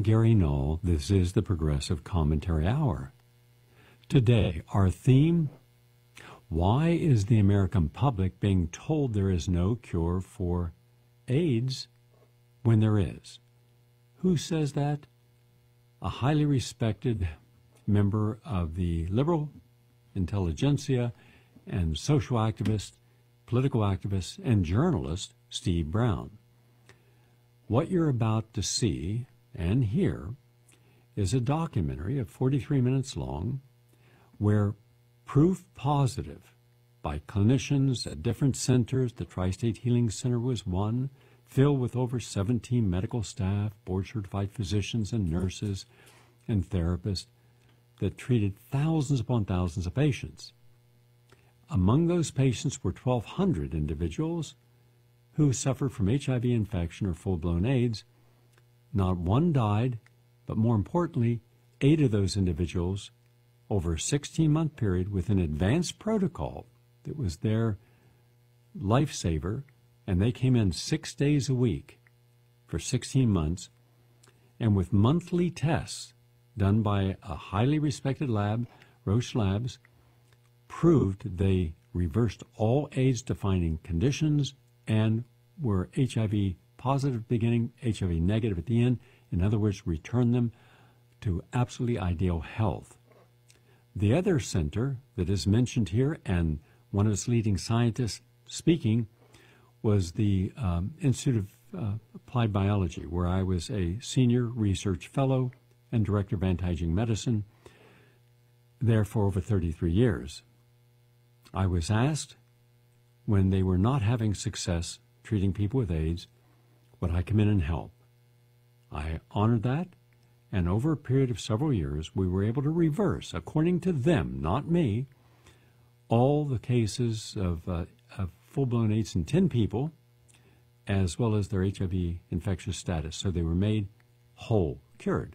I'm Gary Knoll. This is the Progressive Commentary Hour. Today, our theme: why is the American public being told there is no cure for AIDS when there is? Who says that? A highly respected member of the liberal intelligentsia and social activist, political activist, and journalist, Steve Brown. What you're about to see and hear is a documentary of 43 minutes long where proof positive by clinicians at different centers, the Tri-State Healing Center was one, filled with over 17 medical staff, board-certified physicians and nurses and therapists that treated thousands upon thousands of patients. Among those patients were 1,200 individuals who suffered from HIV infection or full-blown AIDS. Not one died, but more importantly, 8 of those individuals over a 16-month period with an advanced protocol that was their lifesaver, and they came in 6 days a week for 16 months, and with monthly tests done by a highly respected lab, Roche Labs, proved they reversed all AIDS-defining conditions and were HIV positive at the beginning, HIV negative at the end. In other words, return them to absolutely ideal health. The other center that is mentioned here, and one of its leading scientists speaking, was the Institute of Applied Biology, where I was a senior research fellow and director of anti-aging medicine there for over 33 years. I was asked, when they were not having success treating people with AIDS, would I come in and help? I honored that, and over a period of several years, we were able to reverse, according to them, not me, all the cases of full-blown AIDS in 10 people, as well as their HIV infectious status. So they were made whole, cured.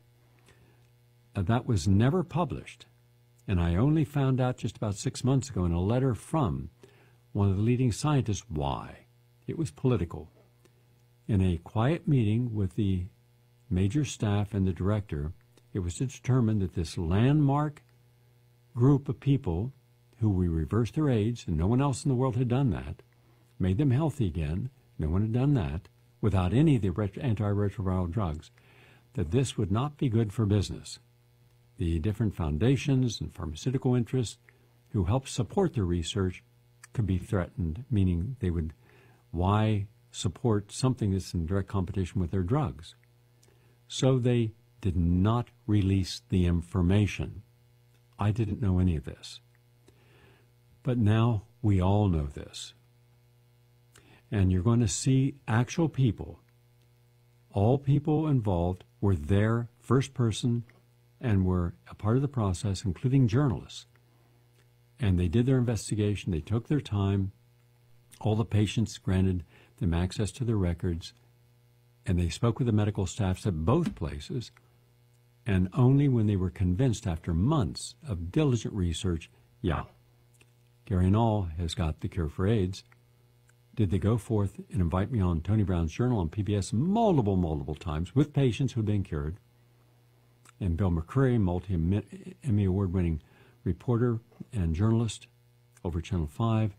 That was never published, and I only found out just about 6 months ago in a letter from one of the leading scientists why. It was political. In a quiet meeting with the major staff and the director, it was determined that this landmark group of people who we reversed their AIDS, and no one else in the world had done that, made them healthy again, no one had done that, without any of the antiretroviral drugs, that this would not be good for business. The different foundations and pharmaceutical interests who help support their research could be threatened, meaning they would, why support something that's in direct competition with their drugs? So they did not release the information. I didn't know any of this. But now we all know this. And you're going to see actual people. All people involved were there, first person, and were a part of the process, including journalists. And they did their investigation. They took their time. All the patients granted them access to their records, and they spoke with the medical staffs at both places, and only when they were convinced after months of diligent research, Gary Knoll has got the cure for AIDS, did they go forth and invite me on Tony Brown's Journal on PBS multiple times with patients who had been cured. And Bill McCreary, multi-Emmy award-winning reporter and journalist over Channel 5.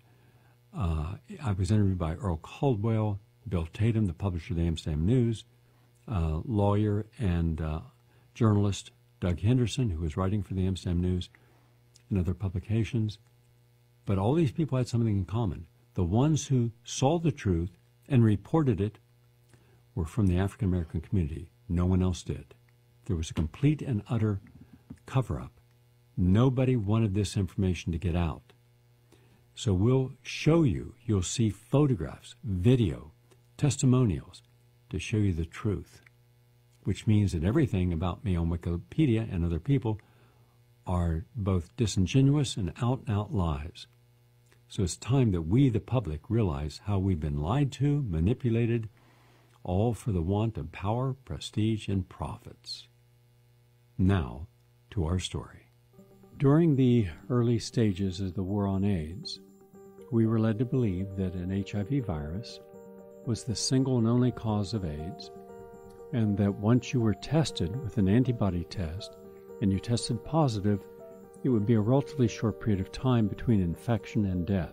I was interviewed by Earl Caldwell, Bill Tatum, the publisher of the Amsterdam News, lawyer and journalist Doug Henderson, who was writing for the Amsterdam News and other publications. But all these people had something in common. The ones who saw the truth and reported it were from the African American community. No one else did. There was a complete and utter cover-up. Nobody wanted this information to get out. So we'll show you, you'll see photographs, video, testimonials to show you the truth, which means that everything about me on Wikipedia and other people are both disingenuous and out-and-out lies. So it's time that we, the public, realize how we've been lied to, manipulated, all for the want of power, prestige, and profits. Now, to our story. During the early stages of the war on AIDS, we were led to believe that an HIV virus was the single and only cause of AIDS, and that once you were tested with an antibody test and you tested positive, it would be a relatively short period of time between infection and death.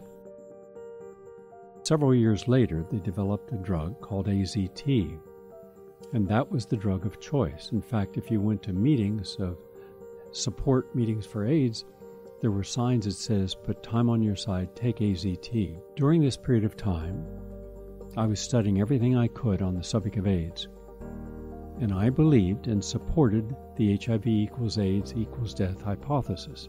Several years later, they developed a drug called AZT, and that was the drug of choice. In fact, if you went to meetings of support meetings for AIDS, there were signs that says, "Put time on your side, take AZT." During this period of time, I was studying everything I could on the subject of AIDS, and I believed and supported the HIV equals AIDS equals death hypothesis.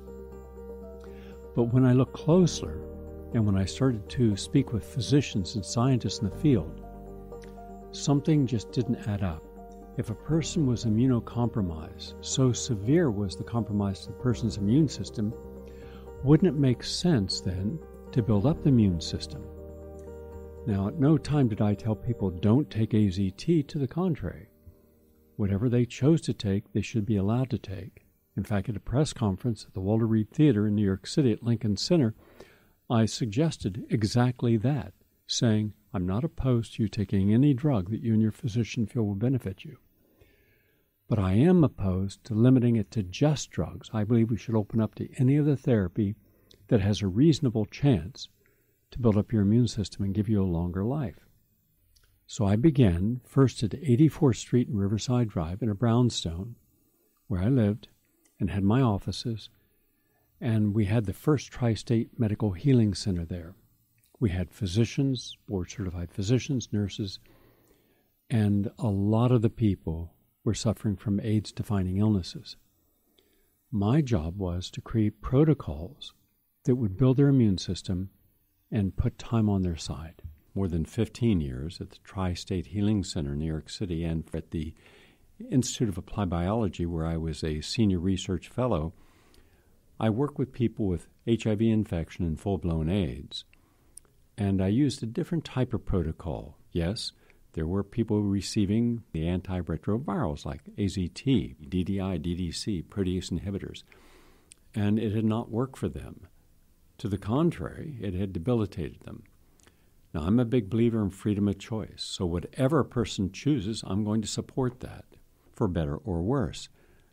But when I looked closer, and when I started to speak with physicians and scientists in the field, something just didn't add up. If a person was immunocompromised, so severe was the compromise to the person's immune system, wouldn't it make sense then to build up the immune system? Now, at no time did I tell people don't take AZT. To the contrary. Whatever they chose to take, they should be allowed to take. In fact, at a press conference at the Walter Reed Theater in New York City at Lincoln Center, I suggested exactly that, saying, I'm not opposed to you taking any drug that you and your physician feel will benefit you. But I am opposed to limiting it to just drugs. I believe we should open up to any other therapy that has a reasonable chance to build up your immune system and give you a longer life. So I began first at 84th Street and Riverside Drive in a brownstone, where I lived and had my offices, and we had the first Tri-State Medical Healing Center there. We had physicians, board-certified physicians, nurses, and a lot of the people were suffering from AIDS-defining illnesses. My job was to create protocols that would build their immune system and put time on their side. More than 15 years at the Tri-State Healing Center in New York City and at the Institute of Applied Biology, where I was a senior research fellow, I worked with people with HIV infection and full-blown AIDS. And I used a different type of protocol. Yes, there were people receiving the antiretrovirals like AZT, DDI, DDC, protease inhibitors, and it had not worked for them. To the contrary, it had debilitated them. Now, I'm a big believer in freedom of choice, so whatever a person chooses, I'm going to support that, for better or worse.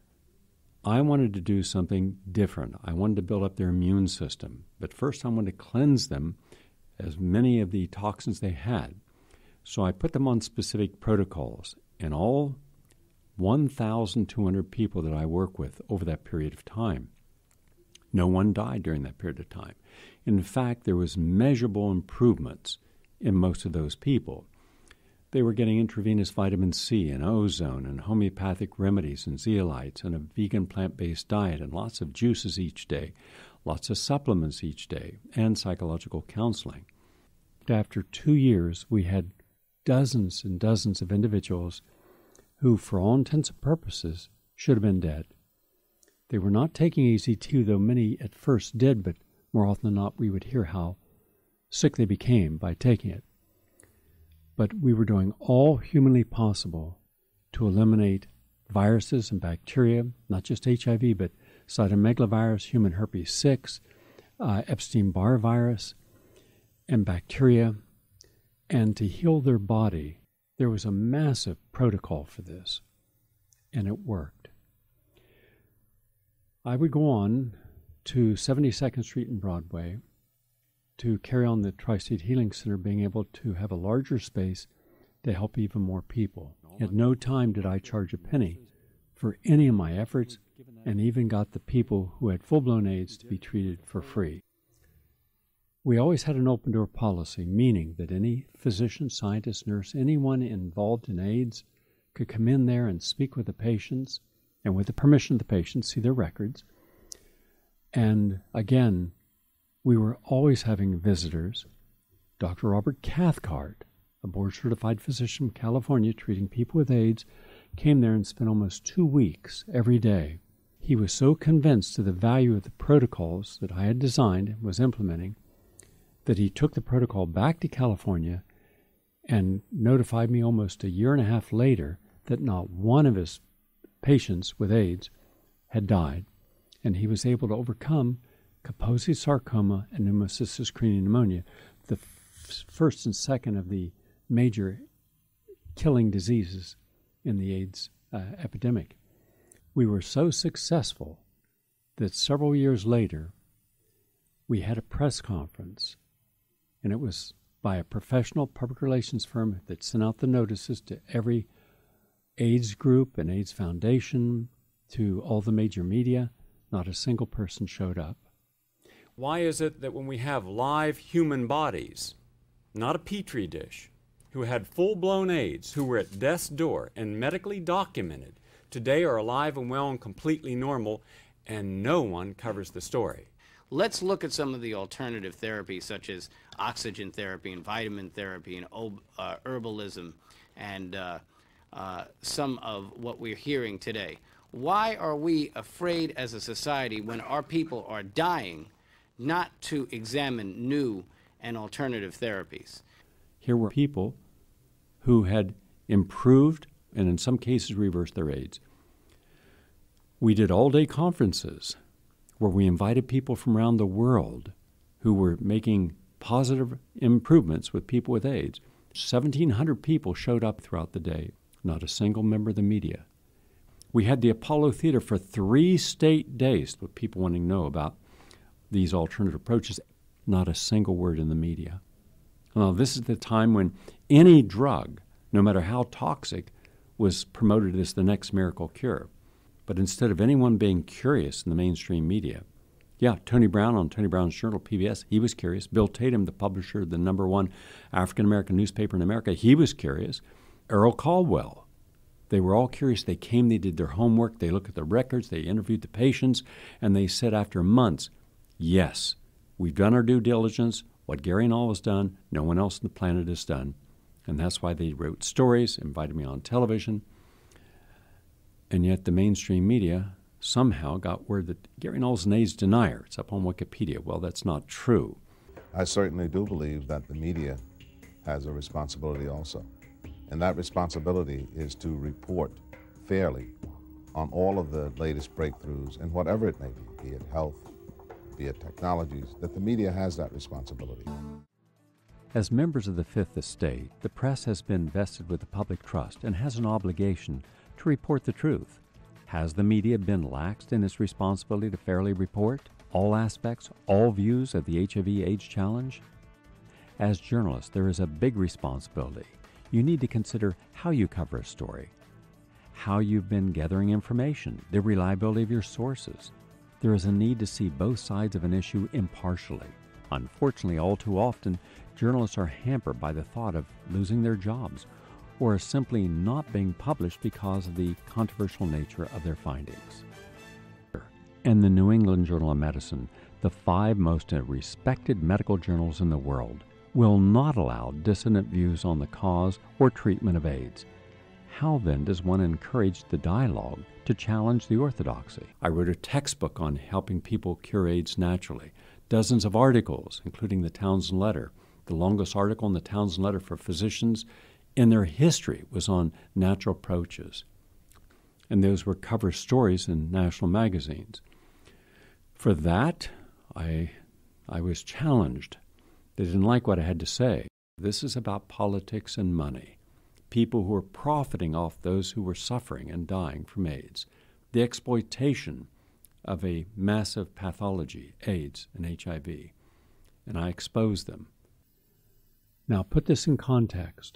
I wanted to do something different. I wanted to build up their immune system, but first I wanted to cleanse them as many of the toxins they had. So I put them on specific protocols, and all 1,200 people that I work with over that period of time, no one died during that period of time. In fact, there was measurable improvements in most of those people. They were getting intravenous vitamin C and ozone and homeopathic remedies and zeolites and a vegan plant-based diet and lots of juices each day, lots of supplements each day, and psychological counseling. After 2 years, we had dozens and dozens of individuals who, for all intents and purposes, should have been dead. They were not taking AZT, though many at first did, but more often than not, we would hear how sick they became by taking it. But we were doing all humanly possible to eliminate viruses and bacteria, not just HIV, but cytomegalovirus, human herpes 6, Epstein-Barr virus, and bacteria, and to heal their body. There was a massive protocol for this, and it worked. I would go on to 72nd Street and Broadway to carry on the Tri-State Healing Center, being able to have a larger space to help even more people. At no time did I charge a penny for any of my efforts, and even got the people who had full-blown AIDS to be treated for free. We always had an open-door policy, meaning that any physician, scientist, nurse, anyone involved in AIDS could come in there and speak with the patients, and with the permission of the patients, see their records. And again, we were always having visitors. Dr. Robert Cathcart, a board-certified physician from California treating people with AIDS, came there and spent almost 2 weeks every day. He was so convinced of the value of the protocols that I had designed and was implementing that he took the protocol back to California and notified me almost a year and a half later that not one of his patients with AIDS had died, and he was able to overcome Kaposi sarcoma and pneumocystis carinii pneumonia, the first and second of the major killing diseases in the AIDS epidemic. We were so successful that several years later, we had a press conference, and it was by a professional public relations firm that sent out the notices to every AIDS group and AIDS foundation, to all the major media. Not a single person showed up. Why is it that when we have live human bodies, not a petri dish, who had full-blown AIDS, who were at death's door and medically documented, today are alive and well and completely normal, and no one covers the story? Let's look at some of the alternative therapies, such as oxygen therapy and vitamin therapy and herbalism and some of what we're hearing today. Why are we afraid as a society, when our people are dying, not to examine new and alternative therapies? Here were people who had improved and in some cases reversed their AIDS. We did all-day conferences where we invited people from around the world who were making positive improvements with people with AIDS. 1,700 people showed up throughout the day, not a single member of the media. We had the Apollo Theater for 3 state days with people wanting to know about these alternative approaches, not a single word in the media. Now, this is the time when any drug, no matter how toxic, was promoted as the next miracle cure. But instead of anyone being curious in the mainstream media, Tony Brown on Tony Brown's Journal, PBS, he was curious. Bill Tatum, the publisher of the #1 African-American newspaper in America, he was curious. Earl Caldwell, they were all curious. They came, they did their homework, they looked at the records, they interviewed the patients, and they said after months, yes, we've done our due diligence. What Gary Null has done, no one else on the planet has done. And that's why they wrote stories, invited me on television. And yet the mainstream media somehow got word that Gary Null's an AIDS denier. It's up on Wikipedia. Well, that's not true. I certainly do believe that the media has a responsibility also. And that responsibility is to report fairly on all of the latest breakthroughs in whatever it may be it health, be it technologies, that the media has that responsibility. As members of the Fifth Estate, the press has been vested with the public trust and has an obligation to report the truth. Has the media been laxed in its responsibility to fairly report all aspects, all views of the HIV/AIDS challenge? As journalists, there is a big responsibility. You need to consider how you cover a story, how you've been gathering information, the reliability of your sources. There is a need to see both sides of an issue impartially. Unfortunately, all too often, journalists are hampered by the thought of losing their jobs or simply not being published because of the controversial nature of their findings. In the New England Journal of Medicine, the 5 most respected medical journals in the world will not allow dissonant views on the cause or treatment of AIDS. How then does one encourage the dialogue to challenge the orthodoxy? I wrote a textbook on helping people cure AIDS naturally. Dozens of articles, including the Townsend Letter. The longest article in the Townsend Letter for physicians in their history was on natural approaches. And those were cover stories in national magazines. For that, I was challenged. They didn't like what I had to say. This is about politics and money. People who are profiting off those who were suffering and dying from AIDS. The exploitation of a massive pathology, AIDS and HIV. And I exposed them. Now put this in context.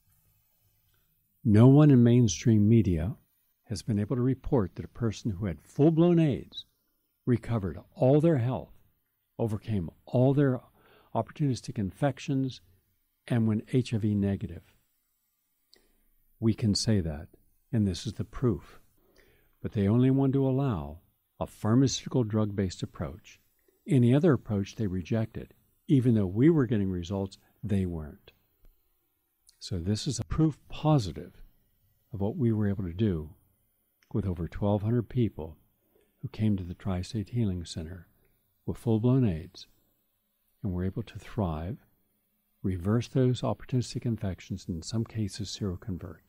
No one in mainstream media has been able to report that a person who had full-blown AIDS recovered all their health, overcame all their opportunistic infections, and went HIV negative. We can say that, and this is the proof. But they only want to allow a pharmaceutical drug-based approach. Any other approach they rejected. Even though we were getting results, they weren't. So this is a proof positive of what we were able to do with over 1,200 people who came to the Tri-State Healing Center with full-blown AIDS and were able to thrive, reverse those opportunistic infections, and in some cases seroconvert.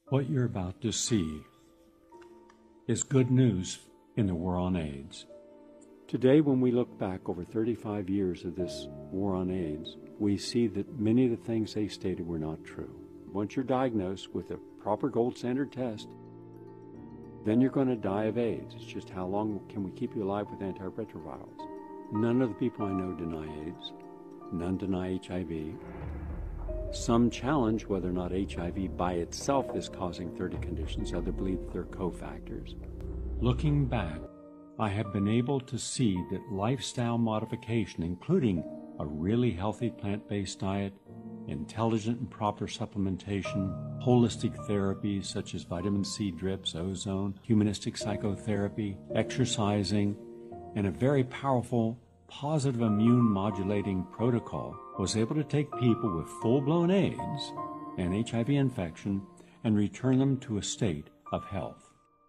What you're about to see is good news in the war on AIDS. Today, when we look back over 35 years of this war on AIDS, we see that many of the things they stated were not true. Once you're diagnosed with a proper gold standard test, then you're going to die of AIDS. It's just how long can we keep you alive with antiretrovirals? None of the people I know deny AIDS. None deny HIV. Some challenge whether or not HIV by itself is causing 30 conditions. Others believe that they're cofactors. Looking back, I have been able to see that lifestyle modification, including a really healthy plant-based diet, intelligent and proper supplementation, holistic therapies such as vitamin C drips, ozone, humanistic psychotherapy, exercising, and a very powerful positive immune modulating protocol was able to take people with full-blown AIDS and HIV infection and return them to a state of health.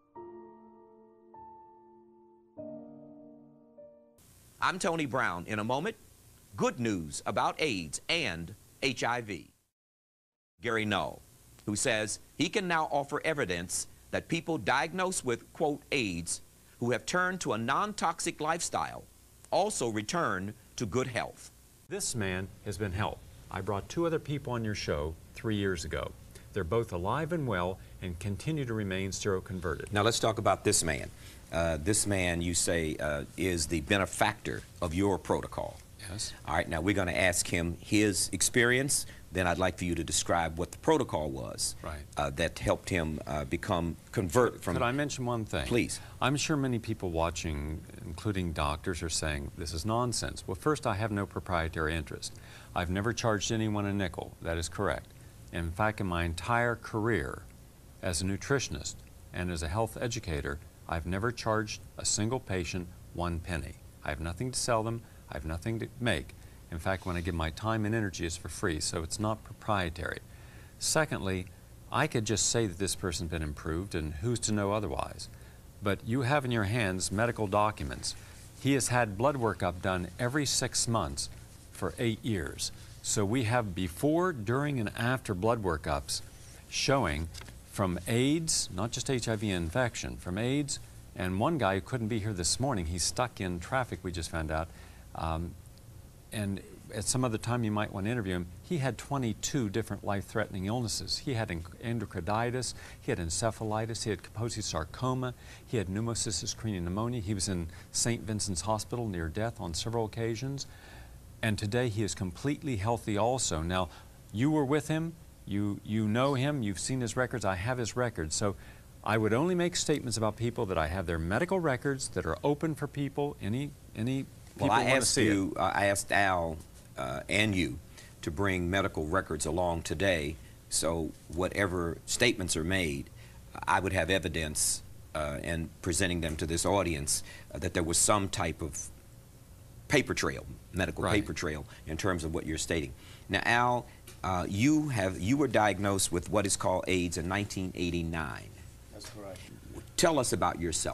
I'm Tony Brown. In a moment, good news about AIDS and HIV. Gary Null, who says he can now offer evidence that people diagnosed with, quote, AIDS, who have turned to a non-toxic lifestyle, also return to good health. This man has been helped. I brought 2 other people on your show 3 years ago. They're both alive and well and continue to remain seroconverted. Now let's talk about this man. This man, you say, is the benefactor of your protocol. Yes. All right, now we're going to ask him his experience. Then I'd like for you to describe what the protocol was that helped him convert from... Could I mention one thing? Please. I'm sure many people watching, including doctors, are saying this is nonsense. Well, first, I have no proprietary interest. I've never charged anyone a nickel. That is correct. In fact, in my entire career as a nutritionist and as a health educator, I've never charged a single patient 1 penny. I have nothing to sell them. I have nothing to make. In fact, when I give my time and energy, it's for free, so it's not proprietary. Secondly, I could just say that this person's been improved, and who's to know otherwise? But you have in your hands medical documents. He has had blood workup done every 6 months for 8 years. So we have before, during, and after blood workups showing from AIDS, not just HIV infection, from AIDS, and one guy who couldn't be here this morning, he's stuck in traffic, we just found out, and at some other time you might want to interview him, he had 22 different life-threatening illnesses. He had endocarditis, he had encephalitis, he had Kaposi's sarcoma, he had pneumocystis carinii pneumonia, he was in St. Vincent's Hospital near death on several occasions, and today he is completely healthy also. Now, you were with him, you know him, you've seen his records, I have his records, so I would only make statements about people that I have their medical records that are open for people, any well, I asked Al and you to bring medical records along today, so whatever statements are made, I would have evidence and presenting them to this audience that there was some type of paper trail, medical paper trail, in terms of what you're stating. Now, Al, you were diagnosed with what is called AIDS in 1989. That's correct. Tell us about yourself.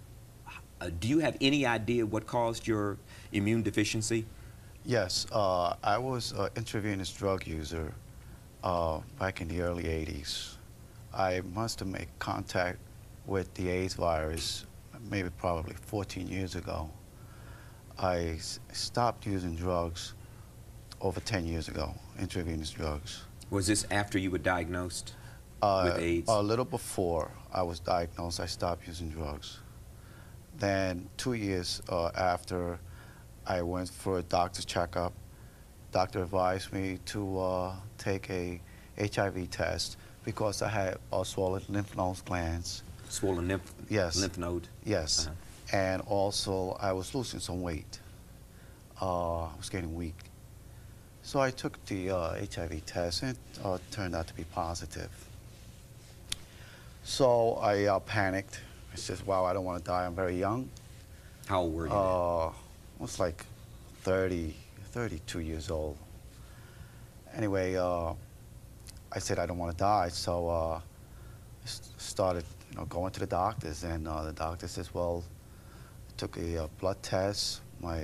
Do you have any idea what caused your immune deficiency? Yes, I was an intravenous drug user back in the early 80s. I must have made contact with the AIDS virus maybe probably 14 years ago. I stopped using drugs over 10 years ago, intravenous drugs. Was this after you were diagnosed with AIDS? A little before I was diagnosed, I stopped using drugs. Then 2 years after, I went for a doctor's checkup. Doctor advised me to take a HIV test because I had swollen lymph node glands. Swollen lymph, lymph node? Yes. And also I was losing some weight. I was getting weak. So I took the HIV test and it turned out to be positive. So I panicked. I said, wow, I don't want to die. I'm very young. How old were you? I was like 30, 32 years old. Anyway, I said I don't want to die, so I started going to the doctors, and the doctor says, well, I took a blood test. My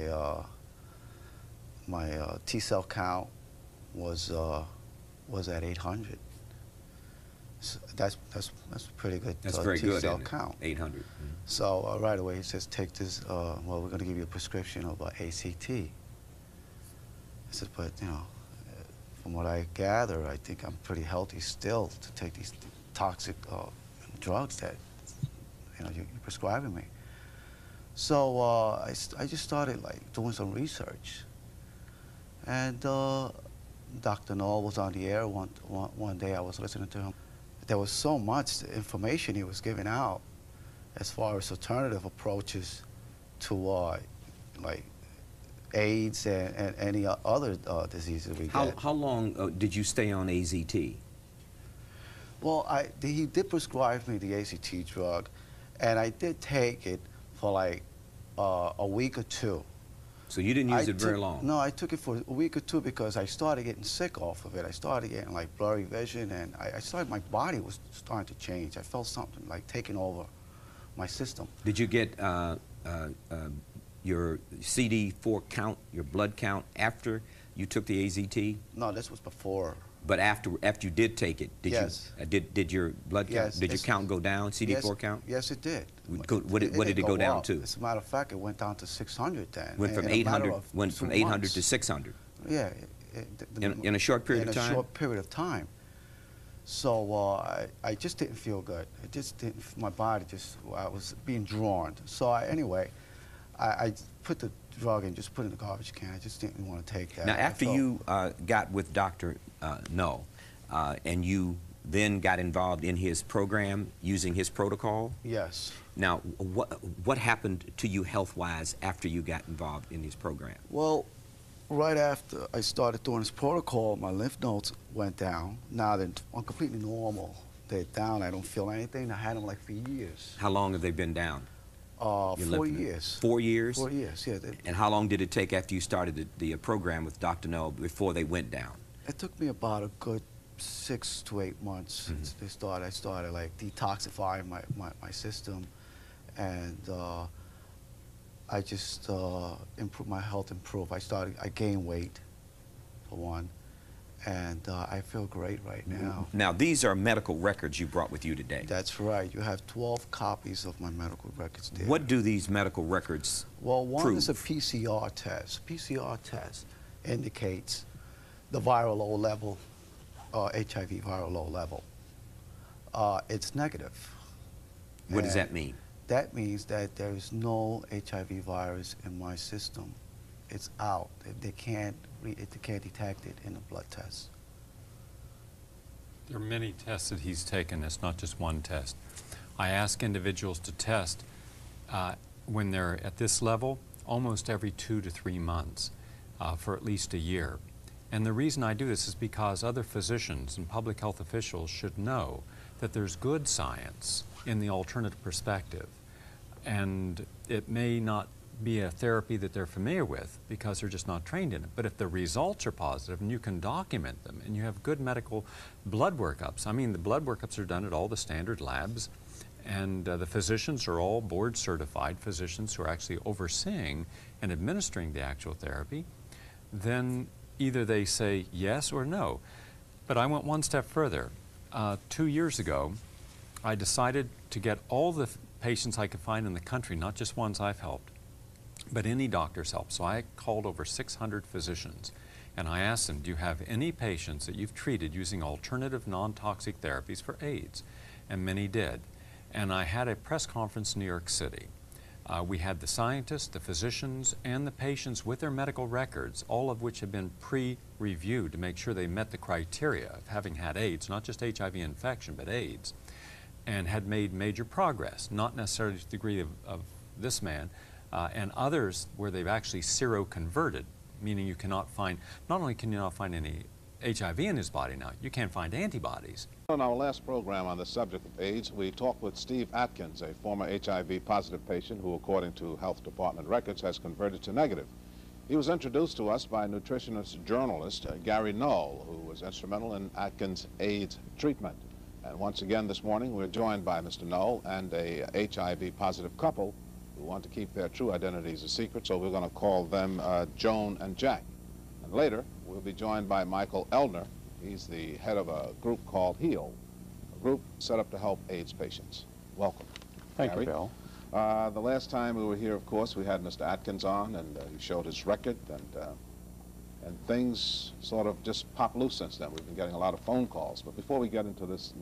T-cell count was at 800. That's pretty good. That's very good, T-cell isn't it? count. 800. So right away he says, take this. Well, we're going to give you a prescription of ACT. I said, but you know, from what I gather, I think I'm pretty healthy still to take these toxic drugs that you're prescribing me. So I just started like doing some research, and Dr. Knoll was on the air one day. I was listening to him. There was so much information he was giving out as far as alternative approaches to like AIDS and any other diseases we get. How long did you stay on AZT? Well, he did prescribe me the ACT drug, and I did take it for like a week or two. So you didn't use it very long? No, I took it for a week or two because I started getting sick off of it. I started getting like blurry vision, and I started, my body was starting to change. I felt something like taking over my system. Did you get your CD4 count, your blood count, after you took the AZT? No, this was before. But after you did take it, did yes. did your blood count, did your count go down, CD4 count? Yes, it did. What did it go down to? As a matter of fact, it went down to 600 then. Went from 800 to 600. Yeah. In a short period of time? In a short period of time. So I just didn't feel good. It just didn't, my body just, I was being drawn. So anyway, I put the drug and just put it in the garbage can. I just didn't want to take that. Now, after you got with Dr. Knoll, and you then got involved in his program using his protocol? Yes. Now, what happened to you health-wise after you got involved in his program? Well, right after I started doing his protocol, my lymph nodes went down. Now they're completely normal. They're down. I don't feel anything. I had them like for years. How long have they been down? 4 years. 4 years? 4 years, yeah. And how long did it take after you started the program with Dr. Knoll before they went down? It took me about a good 6 to 8 months since they started. I started like detoxifying my system, and I just improved, my health improved. I gained weight, for one, and I feel great right now. Now, these are medical records you brought with you today. That's right. You have 12 copies of my medical records there. What do these medical records Well, one prove? is a PCR test. PCR test indicates the viral load level, HIV viral load level. It's negative. What does that mean? That means that there is no HIV virus in my system. It's out. They can't detect it in the blood test. There are many tests that he's taken. It's not just one test. I ask individuals to test when they're at this level almost every 2 to 3 months for at least a year. And the reason I do this is because other physicians and public health officials should know that there's good science in the alternative perspective. And it may not be a therapy that they're familiar with because they're just not trained in it. But if the results are positive and you can document them and you have good medical blood workups, I mean, the blood workups are done at all the standard labs, and the physicians are all board certified physicians who are actually overseeing and administering the actual therapy, then either they say yes or no. But I went one step further. 2 years ago, I decided to get all the patients I could find in the country, not just ones I've helped, but any doctor's help. So I called over 600 physicians, and I asked them, do you have any patients that you've treated using alternative non-toxic therapies for AIDS? And many did. And I had a press conference in New York City. We had the scientists, the physicians, and the patients with their medical records, all of which had been pre-reviewed to make sure they met the criteria of having had AIDS, not just HIV infection, but AIDS, and had made major progress, not necessarily to the degree of this man, and others where they've actually seroconverted, meaning you cannot find, not only can you not find any HIV in his body now, you can't find antibodies. On our last program on the subject of AIDS, we talked with Steve Atkins, a former HIV-positive patient who, according to Health Department records, has converted to negative. He was introduced to us by nutritionist journalist Gary Knoll, who was instrumental in Atkins' AIDS treatment. And once again this morning, we're joined by Mr. Knoll and a HIV-positive couple who want to keep their true identities a secret, so we're going to call them Joan and Jack. And later, we'll be joined by Michael Eldner. He's the head of a group called HEAL, a group set up to help AIDS patients. Welcome. Thank Gary. you, Bill. The last time we were here, of course, we had Mr. Atkins on, and he showed his record, and things sort of just popped loose since then. We've been getting a lot of phone calls. But before we get into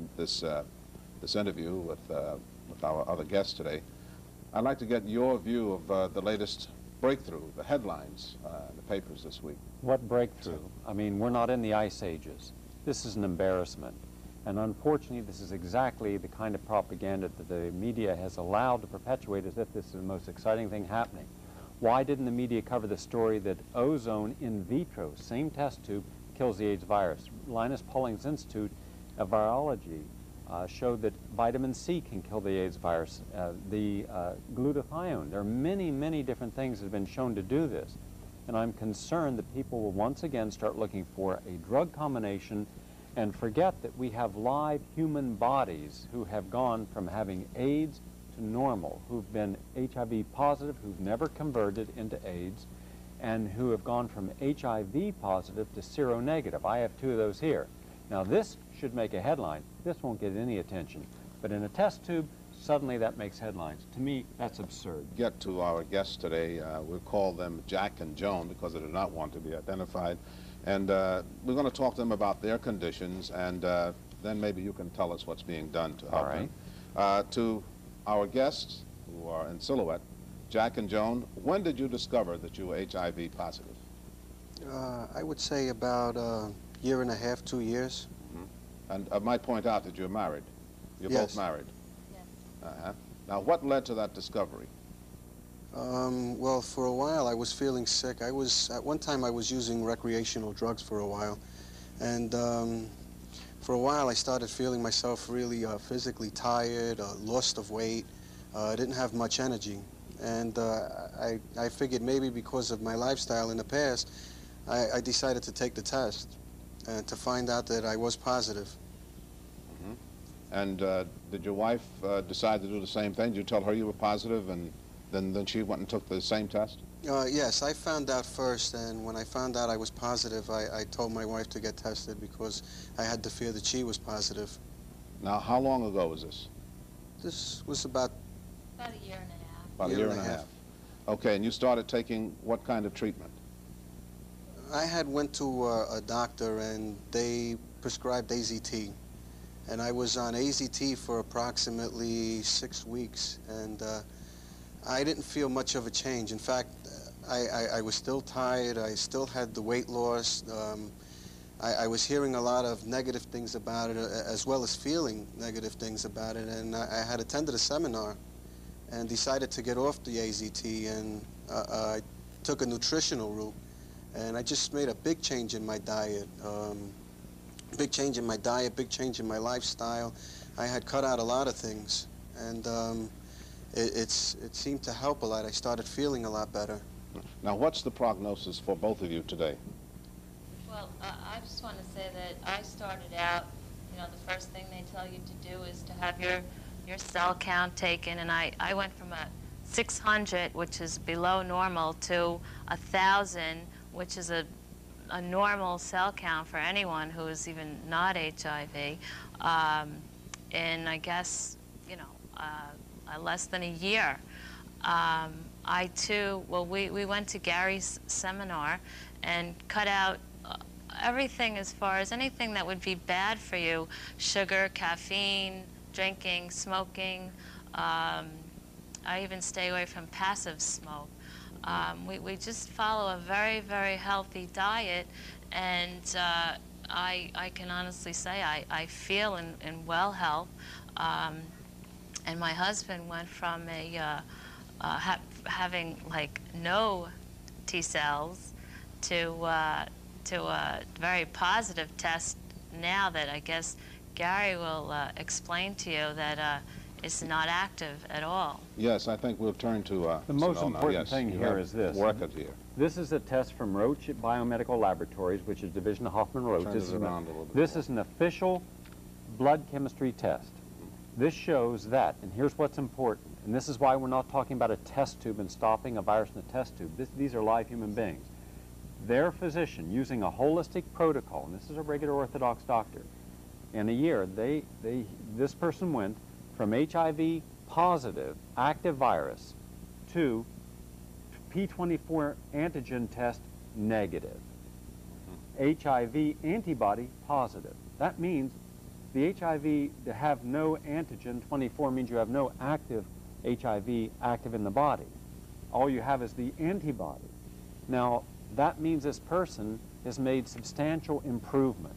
this interview with our other guest today, I'd like to get your view of the latest breakthrough, the headlines in the papers this week. What breakthrough? I mean, we're not in the ice ages. This is an embarrassment. And unfortunately, this is exactly the kind of propaganda that the media has allowed to perpetuate as if this is the most exciting thing happening. Why didn't the media cover the story that ozone in vitro, same test tube, kills the AIDS virus? Linus Pauling's Institute of Virology showed that vitamin C can kill the AIDS virus. The glutathione, there are many, many different things that have been shown to do this. And I'm concerned that people will once again start looking for a drug combination and forget that we have live human bodies who have gone from having AIDS to normal, who've been HIV positive, who've never converted into AIDS, and who have gone from HIV positive to seronegative. I have 2 of those here. Now this should make a headline. This won't get any attention. But in a test tube, suddenly that makes headlines. To me, that's absurd. Get to our guests today. We'll call them Jack and Joan because they do not want to be identified. And we're going to talk to them about their conditions, and then maybe you can tell us what's being done to help them. To our guests, who are in silhouette, Jack and Joan, when did you discover that you were HIV positive? I would say about a year and a half, 2 years. And I might point out that you're married. You're both married. Yes. Now, what led to that discovery? Well, for a while I was feeling sick. At one time I was using recreational drugs for a while. And for a while I started feeling myself really physically tired, lost of weight, didn't have much energy. And I figured maybe because of my lifestyle in the past, I decided to take the test and to find out that I was positive. And did your wife decide to do the same thing? Did you tell her you were positive, and then she went and took the same test? Yes, I found out first, and when I found out I was positive, I told my wife to get tested because I had the fear that she was positive. Now, how long ago was this? This was about About a year and a half. About a year and a half. Okay, and you started taking what kind of treatment? I had went to a doctor, and they prescribed AZT. And I was on AZT for approximately 6 weeks, and I didn't feel much of a change. In fact, I was still tired. I still had the weight loss. I was hearing a lot of negative things about it, as well as feeling negative things about it. And I had attended a seminar and decided to get off the AZT, and I took a nutritional route. And I just made a big change in my diet. Big change in my diet, big change in my lifestyle. I had cut out a lot of things, and it seemed to help a lot. I started feeling a lot better. Now, what's the prognosis for both of you today? Well, I just want to say that I started out, you know, the first thing they tell you to do is to have your cell count taken, and I went from a 600, which is below normal, to 1,000, which is a normal cell count for anyone who is even not HIV, in, I guess, you know, less than a year. I too, well, we went to Gary's seminar and cut out everything as far as anything that would be bad for you: sugar, caffeine, drinking, smoking. I even stay away from passive smoke. We just follow a very, very healthy diet, and I can honestly say I feel in well health. And my husband went from having like no T cells to a very positive test now that I guess Gary will explain to you that it's not active at all. Yes, I think we'll turn to The most Sonal now. important Yes, thing you here have is this. record here. This is a test from Roche Biomedical Laboratories, which is division of Hoffman Roche. Turn This it around a little bit this more. is an official blood chemistry test. This shows that, and here's what's important, and this is why we're not talking about a test tube and stopping a virus in a test tube. These are live human beings. Their physician, using a holistic protocol, and this is a regular Orthodox doctor, in a year. This person went from HIV positive active virus to P24 antigen test negative, HIV antibody positive. That means the HIV to have no antigen 24 means you have no active HIV active in the body. All you have is the antibody. Now, that means this person has made substantial improvement.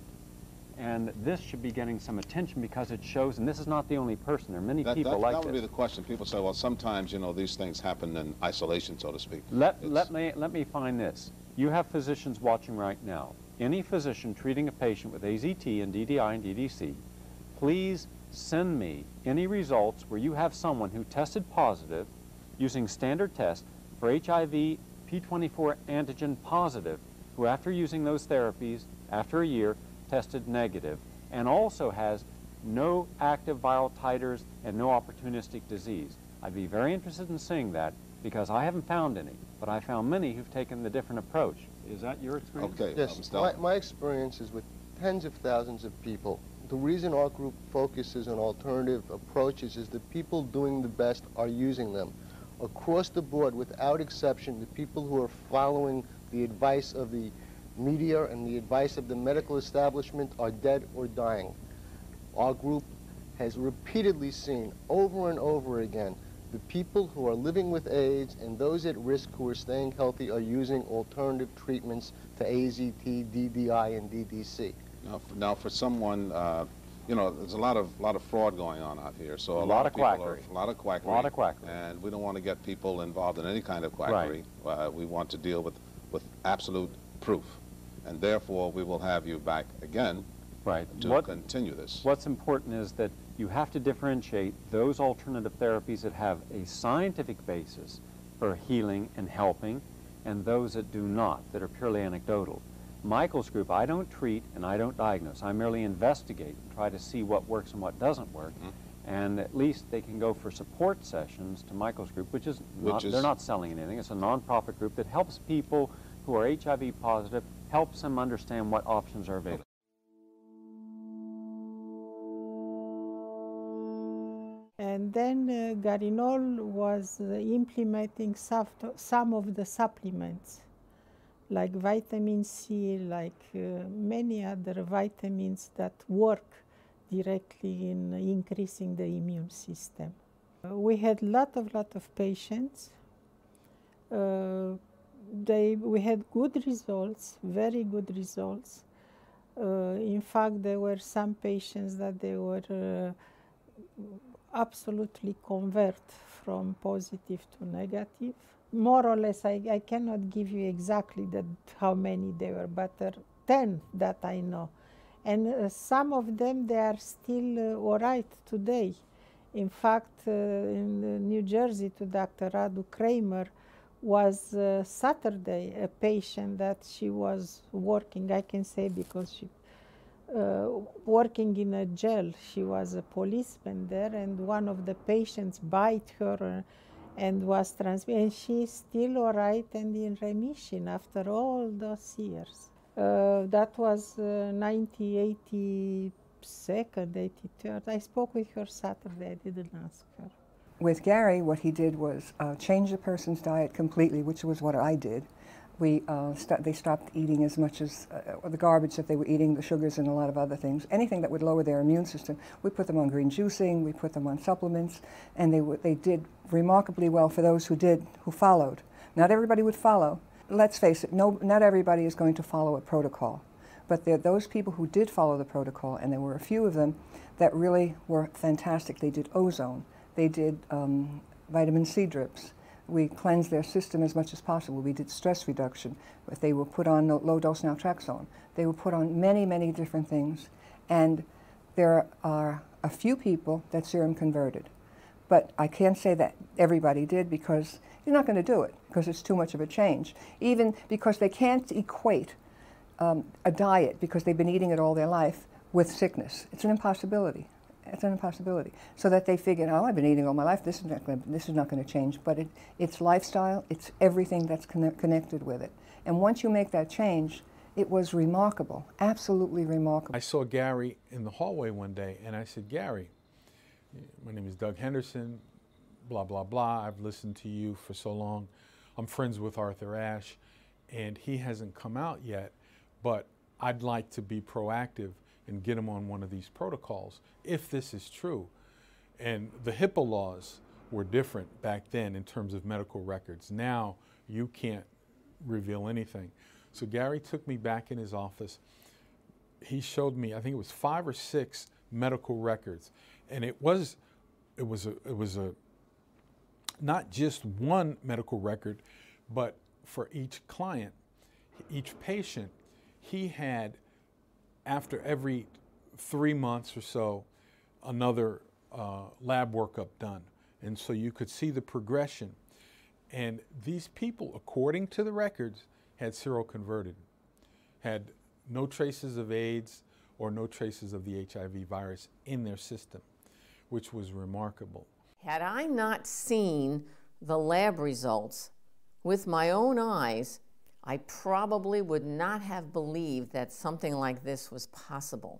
And this should be getting some attention because it shows, and this is not the only person, there are many people like this. That would be the question. People say, well, sometimes, you know, these things happen in isolation, so to speak. Let me find this. You have physicians watching right now. Any physician treating a patient with AZT and DDI and DDC, please send me any results where you have someone who tested positive using standard tests for HIV P24 antigen positive, who after using those therapies, after a year, tested negative, and also has no active viral titers and no opportunistic disease. I'd be very interested in seeing that because I haven't found any, but I found many who've taken the different approach. Is that your experience? Okay. Yes, my experience is with tens of thousands of people. The reason our group focuses on alternative approaches is that people doing the best are using them. Across the board, without exception, the people who are following the advice of the media and the advice of the medical establishment are dead or dying. Our group has repeatedly seen over and over again the people who are living with AIDS and those at risk who are staying healthy are using alternative treatments to AZT, DDI, and DDC. Now for someone, you know, there's a lot of fraud going on out here. So a lot of quackery. A lot of quackery. A lot of quackery. And we don't want to get people involved in any kind of quackery. Right. We want to deal with absolute proof. And therefore, we will have you back again to continue this. What's important is that you have to differentiate those alternative therapies that have a scientific basis for healing and helping and those that do not, that are purely anecdotal. Michael's group, I don't treat and I don't diagnose. I merely investigate and try to see what works and what doesn't work. Mm-hmm. And at least they can go for support sessions to Michael's group, they're not selling anything. It's a nonprofit group that helps people who are HIV positive, helps them understand what options are available. And then Garinol was implementing some of the supplements, like vitamin C, like many other vitamins that work directly in increasing the immune system. We had lot of patients. We had good results, very good results. In fact, there were some patients that they were absolutely convert from positive to negative. More or less, I cannot give you exactly how many they were, but 10 that I know. And some of them, they are still all right today. In fact, in New Jersey, to Dr. Radu Kramer, was Saturday a patient that she was working, I can say because she working in a jail. She was a policeman there, and one of the patients bite her and was transmitted, and she's still all right and in remission after all those years. That was 1982nd, 83rd. I spoke with her Saturday, I didn't ask her. With Gary, what he did was change the person's diet completely, which was what I did. They stopped eating as much as the garbage that they were eating, the sugars and a lot of other things. Anything that would lower their immune system. We put them on green juicing, we put them on supplements, and they did remarkably well for those who followed. Not everybody would follow. Let's face it, not everybody is going to follow a protocol. But there are those people who did follow the protocol, and there were a few of them that really were fantastic. They did ozone, they did vitamin C drips. We cleansed their system as much as possible. We did stress reduction. If they were put on low-dose naltrexone, they were put on many, many different things. And there are a few people that serum converted. But I can't say that everybody did because you're not going to do it because it's too much of a change. Even because they can't equate a diet because they've been eating it all their life with sickness. It's an impossibility. It's an impossibility. So that they figured, oh, I've been eating all my life. This is not going to change. But it's lifestyle. It's everything that's connected with it. And once you make that change, It was remarkable, absolutely remarkable. I saw Gary in the hallway one day, and I said, Gary, my name is Doug Henderson, blah, blah, blah. I've listened to you for so long. I'm friends with Arthur Ashe, and he hasn't come out yet, but I'd like to be proactive and get him on one of these protocols, if this is true. And the HIPAA laws were different back then in terms of medical records. Now, you can't reveal anything. So Gary took me back in his office. He showed me, I think it was 5 or 6 medical records. And it was not just one medical record, but for each client, each patient, he had, after every 3 months or so, another lab workup done. And so you could see the progression. And these people, according to the records, had seroconverted, had no traces of AIDS or no traces of the HIV virus in their system, which was remarkable. Had I not seen the lab results with my own eyes, I probably would not have believed that something like this was possible.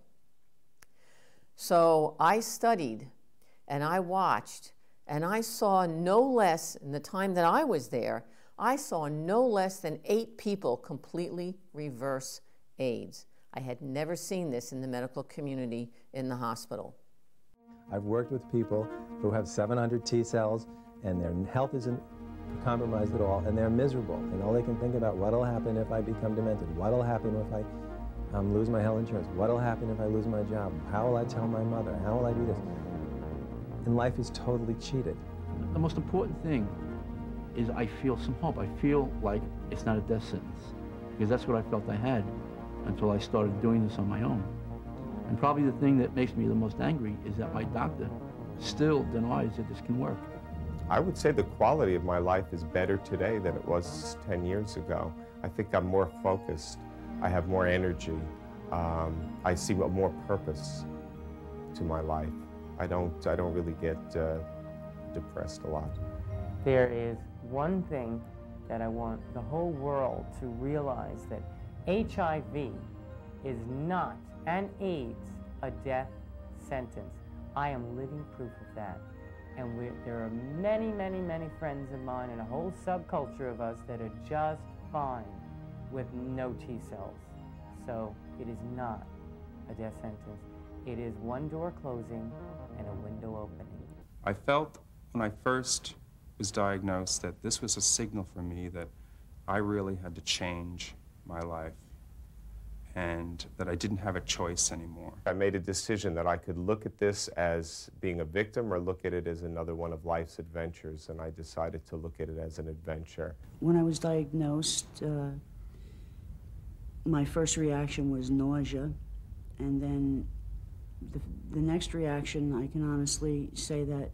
So I studied and I watched, and I saw no less, in the time that I was there, I saw no less than 8 people completely reverse AIDS. I had never seen this in the medical community in the hospital. I've worked with people who have 700 T cells and their health isn't compromised at all, and they're miserable, and all they can think about, what'll happen if I become demented? What'll happen if I lose my health insurance? What'll happen if I lose my job? How will I tell my mother? How will I do this? And life is totally cheated. The most important thing is I feel some hope. I feel like it's not a death sentence, because that's what I felt I had until I started doing this on my own. And probably the thing that makes me the most angry is that my doctor still denies that this can work. I would say the quality of my life is better today than it was 10 years ago. I think I'm more focused. I have more energy. I see more purpose to my life. I don't really get depressed a lot. There is one thing that I want the whole world to realize, that HIV is not, and AIDS, a death sentence. I am living proof of that. And there are many, many, many friends of mine and a whole subculture of us that are just fine with no T cells. So it is not a death sentence. It is one door closing and a window opening. I felt when I first was diagnosed that this was a signal for me that I really had to change my life and that I didn't have a choice anymore. I made a decision that I could look at this as being a victim or look at it as another one of life's adventures, and I decided to look at it as an adventure. When I was diagnosed, my first reaction was nausea, and then the next reaction, I can honestly say that,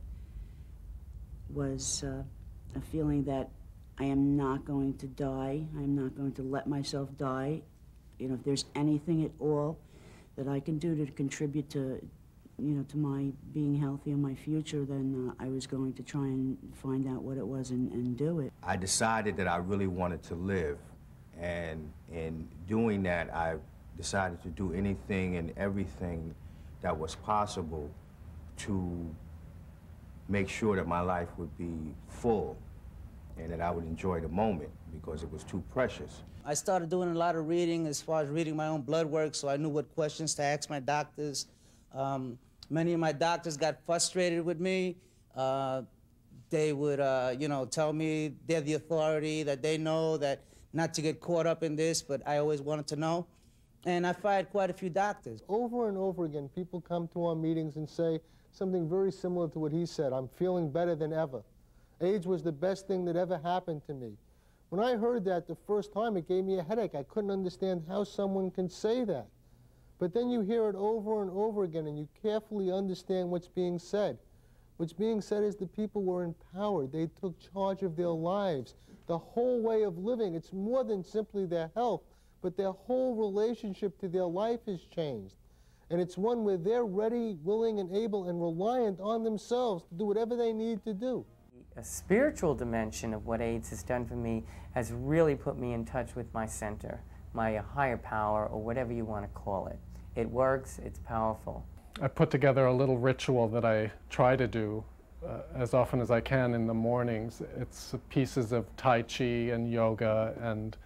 was a feeling that I am not going to die. I am not going to let myself die. You know, if there's anything at all that I can do to contribute to, to my being healthy and my future, then I was going to try and find out what it was and do it. I decided that I really wanted to live, and in doing that, I decided to do anything and everything that was possible to make sure that my life would be full and that I would enjoy the moment, because it was too precious. I started doing a lot of reading as far as reading my own blood work, so I knew what questions to ask my doctors. Many of my doctors got frustrated with me. They would, tell me they're the authority, that they know that not to get caught up in this, but I always wanted to know. And I fired quite a few doctors. Over and over again, people come to our meetings and say something very similar to what he said. I'm feeling better than ever. AIDS was the best thing that ever happened to me. When I heard that the first time, it gave me a headache. I couldn't understand how someone can say that. But then you hear it over and over again, and you carefully understand what's being said. What's being said is the people were empowered. They took charge of their lives. The whole way of living, it's more than simply their health, but their whole relationship to their life has changed. And it's one where they're ready, willing, and able, and reliant on themselves to do whatever they need to do. A spiritual dimension of what AIDS has done for me has really put me in touch with my center, my higher power, or whatever you want to call it. It works, it's powerful. I put together a little ritual that I try to do as often as I can in the mornings. It's pieces of Tai Chi and yoga and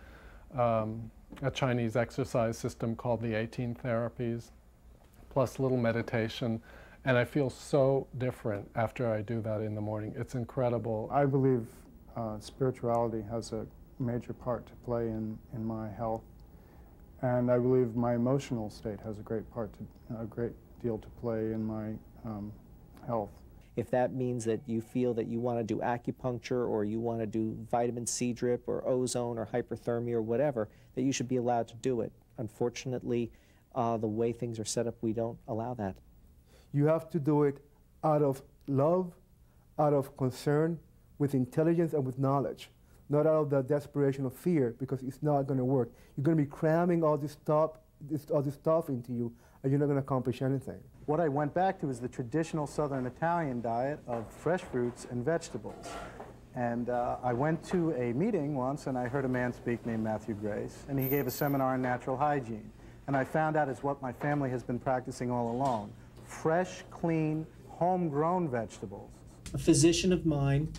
a Chinese exercise system called the 18 therapies, plus a little meditation. And I feel so different after I do that in the morning. It's incredible. I believe spirituality has a major part to play in my health. And I believe my emotional state has a great deal to play in my health. If that means that you feel that you want to do acupuncture or you want to do vitamin C drip or ozone or hyperthermia or whatever, that you should be allowed to do it. Unfortunately, the way things are set up, we don't allow that. You have to do it out of love, out of concern, with intelligence and with knowledge, not out of the desperation of fear, because it's not going to work. You're going to be cramming all this stuff into you, and you're not going to accomplish anything. What I went back to is the traditional Southern Italian diet of fresh fruits and vegetables. And I went to a meeting once, and I heard a man speak named Matthew Grace, and he gave a seminar on natural hygiene. And I found out it's what my family has been practicing all along. Fresh, clean, homegrown vegetables. A physician of mine,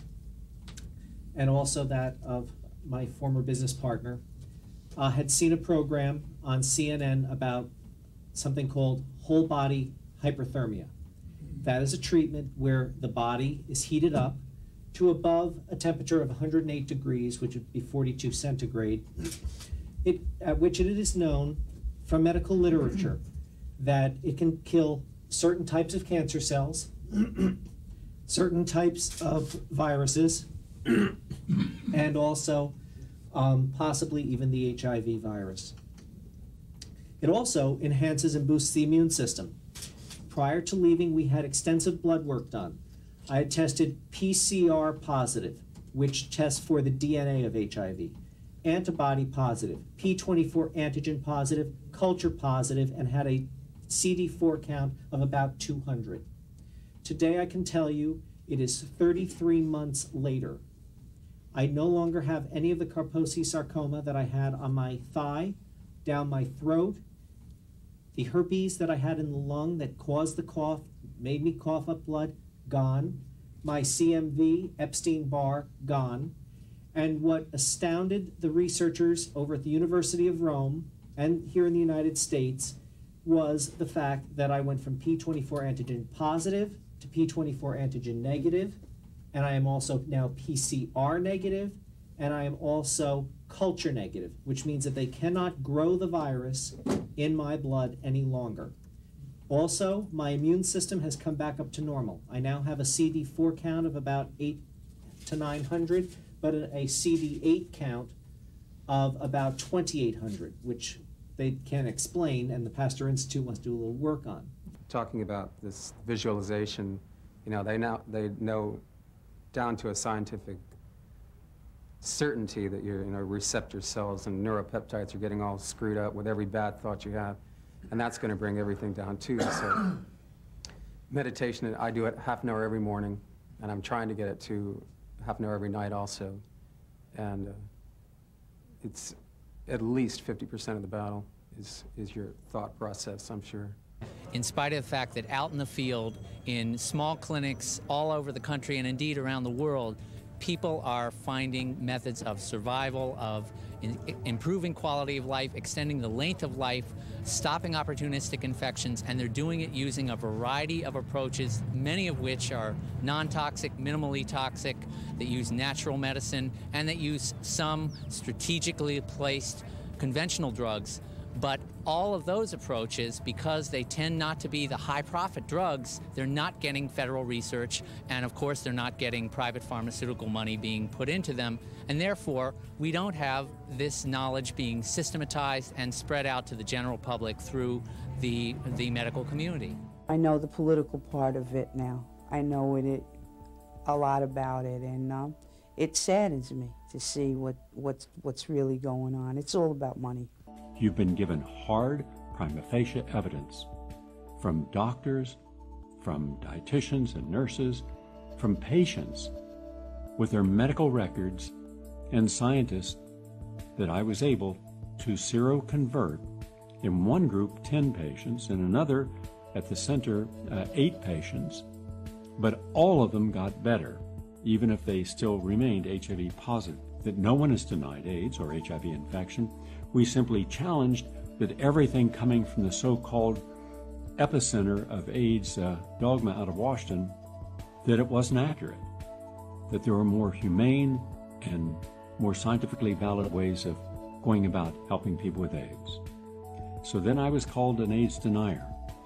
and also that of my former business partner, had seen a program on CNN about something called whole body hyperthermia. That is a treatment where the body is heated up to above a temperature of 108 degrees, which would be 42 centigrade, at which it is known from medical literature that it can kill certain types of cancer cells, certain types of viruses, and also possibly even the HIV virus. It also enhances and boosts the immune system. Prior to leaving, we had extensive blood work done. I had tested PCR positive, which tests for the DNA of HIV, antibody positive, P24 antigen positive, culture positive, and had a CD4 count of about 200. Today I can tell you it is 33 months later. I no longer have any of the Kaposi sarcoma that I had on my thigh, down my throat, the herpes that I had in the lung that caused the cough, made me cough up blood, gone. My CMV, Epstein-Barr, gone. And what astounded the researchers over at the University of Rome and here in the United States was the fact that I went from P24 antigen positive to P24 antigen negative, and I am also now PCR negative, and I am also culture negative, which means that they cannot grow the virus in my blood any longer. Also, my immune system has come back up to normal. I now have a CD4 count of about 800 to 900, but a CD8 count of about 2,800, which they can't explain, and the Pasteur Institute wants to do a little work on. Talking about this visualization, you know, they know down to a scientific certainty that your receptor cells and neuropeptides are getting all screwed up with every bad thought you have, and that's going to bring everything down too. So meditation, I do it half an hour every morning, and I'm trying to get it to half an hour every night also, and it's at least 50% of the battle is your thought process, I'm sure. In spite of the fact that out in the field, in small clinics all over the country and indeed around the world, people are finding methods of survival, of improving quality of life, extending the length of life, stopping opportunistic infections, and they're doing it using a variety of approaches, many of which are non-toxic, minimally toxic, that use natural medicine, and that use some strategically placed conventional drugs. But all of those approaches, because they tend not to be the high-profit drugs, they're not getting federal research, and of course they're not getting private pharmaceutical money being put into them, and therefore we don't have this knowledge being systematized and spread out to the general public through the medical community. I know the political part of it now. I know a lot about it, and it saddens me to see what's really going on. It's all about money. You've been given hard prima facie evidence from doctors, from dietitians and nurses, from patients with their medical records and scientists that I was able to seroconvert. In one group, 10 patients, in another, at the center, 8 patients, but all of them got better, even if they still remained HIV positive. That no one is denied AIDS or HIV infection. We simply challenged that everything coming from the so-called epicenter of AIDS dogma out of Washington, that it wasn't accurate, that there were more humane and more scientifically valid ways of going about helping people with AIDS. So then I was called an AIDS denier.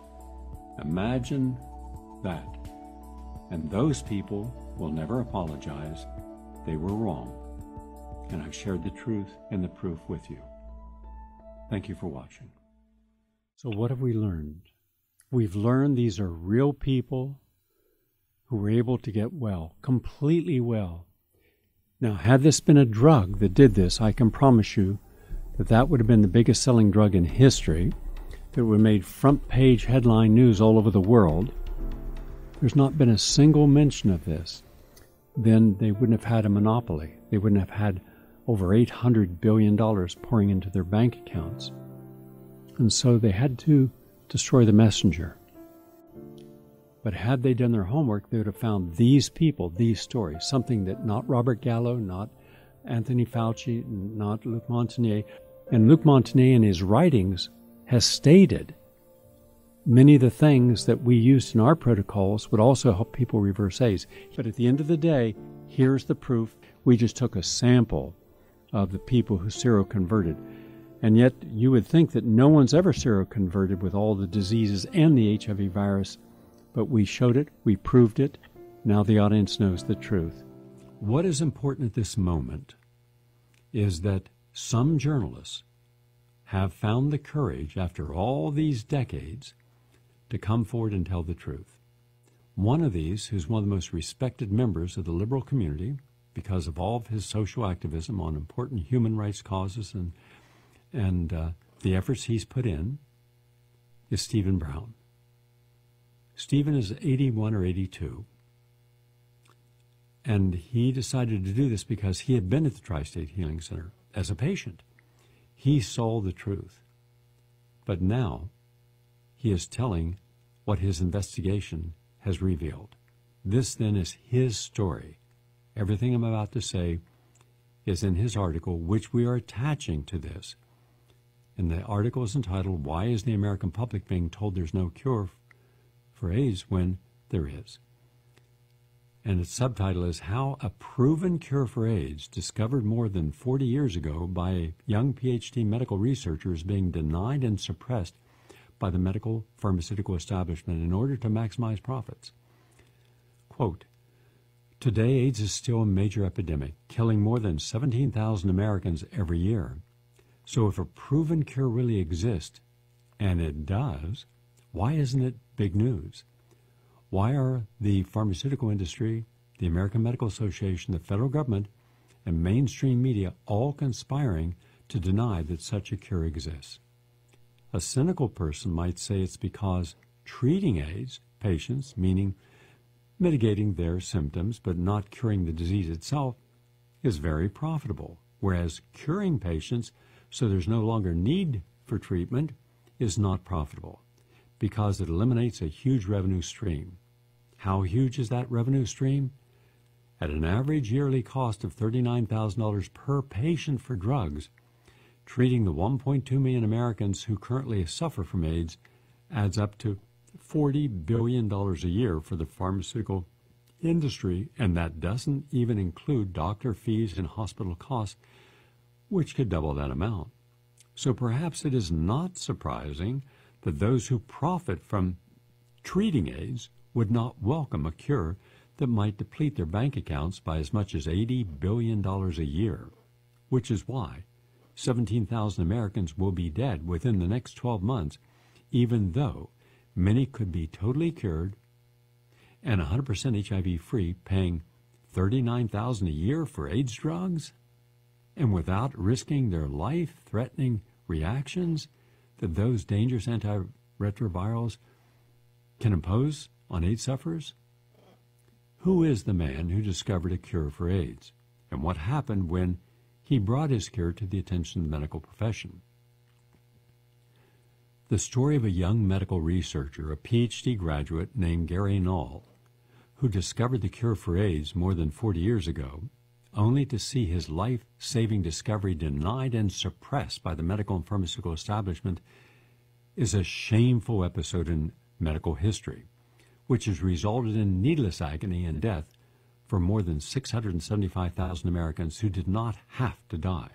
Imagine that. And those people will never apologize. They were wrong. And I've shared the truth and the proof with you. Thank you for watching. So what have we learned? We've learned these are real people who were able to get well, completely well. Now, had this been a drug that did this, I can promise you that that would have been the biggest selling drug in history, that would have made front page headline news all over the world. There's not been a single mention of this. Then they wouldn't have had a monopoly. They wouldn't have had over $800 billion pouring into their bank accounts. And so they had to destroy the messenger. But had they done their homework, they would have found these people, these stories, something that not Robert Gallo, not Anthony Fauci, not Luc Montagnier. And Luc Montagnier in his writings has stated many of the things that we used in our protocols would also help people reverse AIDS. But at the end of the day, here's the proof. We just took a sample of the people who seroconverted. And yet you would think that no one's ever seroconverted with all the diseases and the HIV virus. But we showed it, we proved it. Now the audience knows the truth. What is important at this moment is that some journalists have found the courage, after all these decades, to come forward and tell the truth. One of these, who's one of the most respected members of the liberal community because of all of his social activism on important human rights causes and the efforts he's put in, is Stephen Brown. Stephen is 81 or 82, and he decided to do this because he had been at the Tri-State Healing Center as a patient. He saw the truth, but now he is telling what his investigation has revealed. This then is his story. Everything I'm about to say is in his article, which we are attaching to this. And the article is entitled, "Why is the American Public Being Told There's No Cure for AIDS When There Is?" And its subtitle is, "How a Proven Cure for AIDS, Discovered More Than 40 Years Ago by a Young PhD Medical Researcher, is Being Denied and Suppressed by the Medical Pharmaceutical Establishment in Order to Maximize Profits." Quote, "Today, AIDS is still a major epidemic, killing more than 17,000 Americans every year. So if a proven cure really exists, and it does, why isn't it big news? Why are the pharmaceutical industry, the American Medical Association, the federal government, and mainstream media all conspiring to deny that such a cure exists? A cynical person might say it's because treating AIDS patients, meaning mitigating their symptoms but not curing the disease itself, is very profitable, whereas curing patients so there's no longer need for treatment is not profitable because it eliminates a huge revenue stream. How huge is that revenue stream? At an average yearly cost of $39,000 per patient for drugs, treating the 1.2 million Americans who currently suffer from AIDS adds up to $40 billion a year for the pharmaceutical industry, and that doesn't even include doctor fees and hospital costs, which could double that amount. So perhaps it is not surprising that those who profit from treating AIDS would not welcome a cure that might deplete their bank accounts by as much as $80 billion a year, which is why 17,000 Americans will be dead within the next 12 months, even though many could be totally cured and 100% HIV-free, paying $39,000 a year for AIDS drugs, and without risking their life-threatening reactions that those dangerous antiretrovirals can impose on AIDS sufferers? Who is the man who discovered a cure for AIDS? And what happened when he he brought his cure to the attention of the medical profession. The story of a young medical researcher, a PhD graduate named Gary Null, who discovered the cure for AIDS more than 40 years ago, only to see his life-saving discovery denied and suppressed by the medical and pharmaceutical establishment, is a shameful episode in medical history, which has resulted in needless agony and death for more than 675,000 Americans who did not have to die.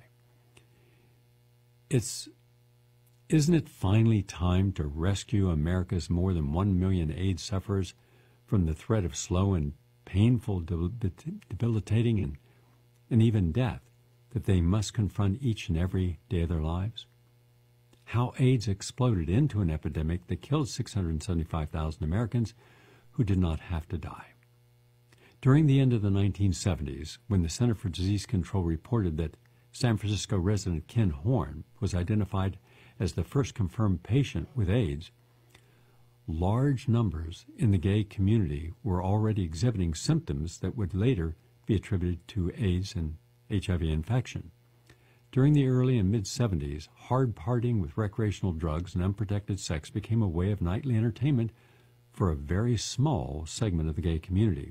Isn't it finally time to rescue America's more than 1 million AIDS sufferers from the threat of slow and painful, debilitating, and even death that they must confront each and every day of their lives? How AIDS exploded into an epidemic that killed 675,000 Americans who did not have to die. During the end of the 1970s, when the Center for Disease Control reported that San Francisco resident Ken Horn was identified as the first confirmed patient with AIDS, large numbers in the gay community were already exhibiting symptoms that would later be attributed to AIDS and HIV infection. During the early and mid-70s, hard partying with recreational drugs and unprotected sex became a way of nightly entertainment for a very small segment of the gay community,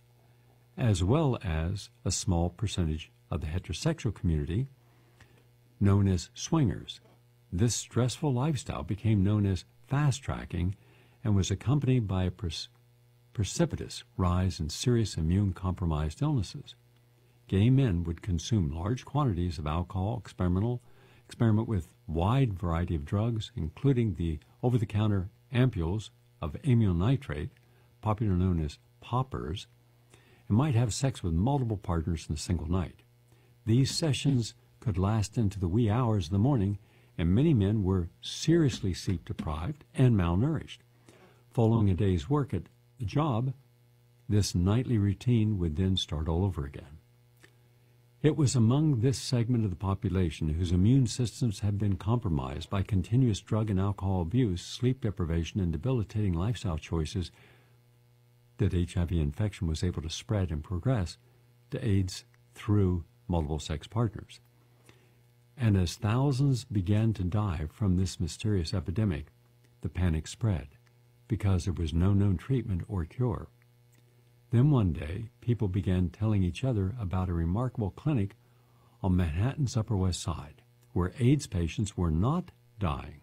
as well as a small percentage of the heterosexual community known as swingers. This stressful lifestyle became known as fast-tracking and was accompanied by a precipitous rise in serious immune-compromised illnesses. Gay men would consume large quantities of alcohol, experiment with wide variety of drugs, including the over-the-counter ampules of amyl nitrate, popularly known as poppers, and might have sex with multiple partners in a single night. These sessions could last into the wee hours of the morning, and many men were seriously sleep-deprived and malnourished. Following a day's work at the job, this nightly routine would then start all over again. It was among this segment of the population whose immune systems had been compromised by continuous drug and alcohol abuse, sleep deprivation, and debilitating lifestyle choices that HIV infection was able to spread and progress to AIDS through multiple sex partners. And as thousands began to die from this mysterious epidemic, the panic spread because there was no known treatment or cure. Then one day, people began telling each other about a remarkable clinic on Manhattan's Upper West Side, where AIDS patients were not dying.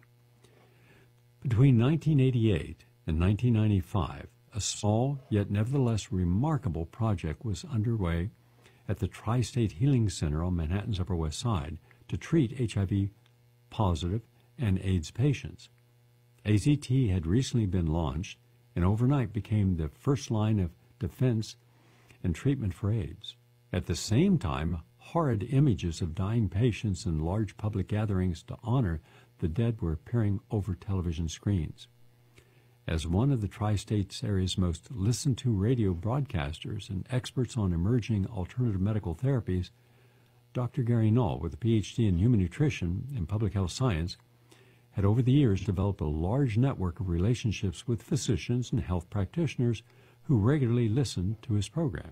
Between 1988 and 1995, a small yet nevertheless remarkable project was underway at the Tri-State Healing Center on Manhattan's Upper West Side to treat HIV-positive and AIDS patients. AZT had recently been launched and overnight became the first line of defense and treatment for AIDS. At the same time, horrid images of dying patients in large public gatherings to honor the dead were appearing over television screens. As one of the Tri-States area's most listened-to radio broadcasters and experts on emerging alternative medical therapies, Dr. Gary Null, with a PhD in human nutrition and public health science, had over the years developed a large network of relationships with physicians and health practitioners who regularly listened to his program.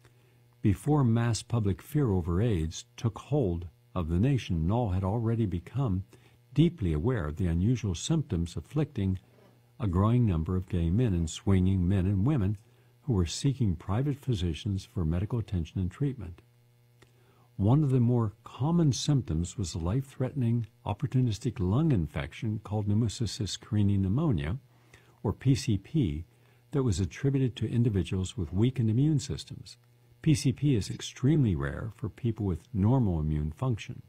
Before mass public fear over AIDS took hold of the nation, Null had already become deeply aware of the unusual symptoms afflicting a growing number of gay men and swinging men and women who were seeking private physicians for medical attention and treatment. One of the more common symptoms was a life-threatening opportunistic lung infection called pneumocystis carinii pneumonia, or PCP, that was attributed to individuals with weakened immune systems. PCP is extremely rare for people with normal immune function.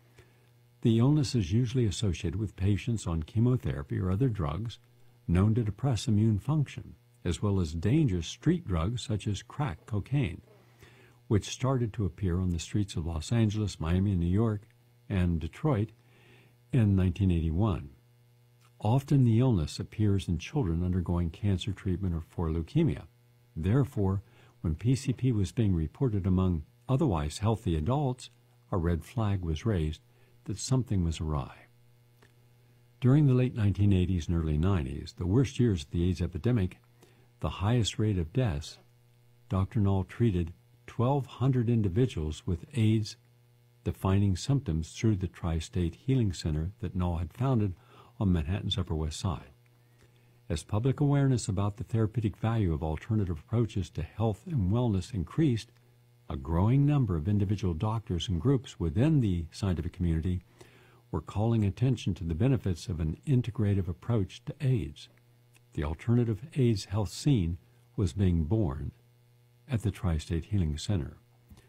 The illness is usually associated with patients on chemotherapy or other drugs known to depress immune function, as well as dangerous street drugs such as crack cocaine, which started to appear on the streets of Los Angeles, Miami, New York, and Detroit in 1981. Often the illness appears in children undergoing cancer treatment or for leukemia. Therefore, when PCP was being reported among otherwise healthy adults, a red flag was raised that something was awry. During the late 1980s and early 90s, the worst years of the AIDS epidemic, the highest rate of deaths, Dr. Null treated 1,200 individuals with AIDS defining symptoms through the Tri-State Healing Center that Knoll had founded on Manhattan's Upper West Side. As public awareness about the therapeutic value of alternative approaches to health and wellness increased, a growing number of individual doctors and groups within the scientific community were calling attention to the benefits of an integrative approach to AIDS. The alternative AIDS health scene was being born at the Tri-State Healing Center.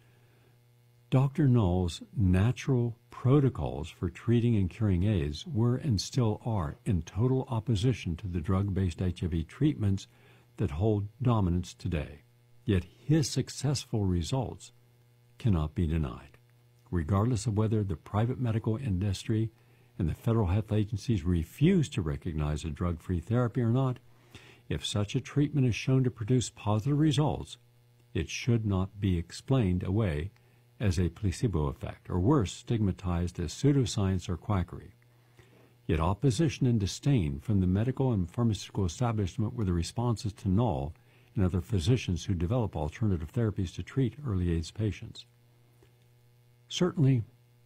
Dr. Knoll's natural protocols for treating and curing AIDS were and still are in total opposition to the drug-based HIV treatments that hold dominance today. Yet his successful results cannot be denied, regardless of whether the private medical industry and the federal health agencies refuse to recognize a drug-free therapy or not. If such a treatment is shown to produce positive results, it should not be explained away as a placebo effect, or worse, stigmatized as pseudoscience or quackery. Yet opposition and disdain from the medical and pharmaceutical establishment were the responses to Knoll and other physicians who develop alternative therapies to treat early AIDS patients. Certainly,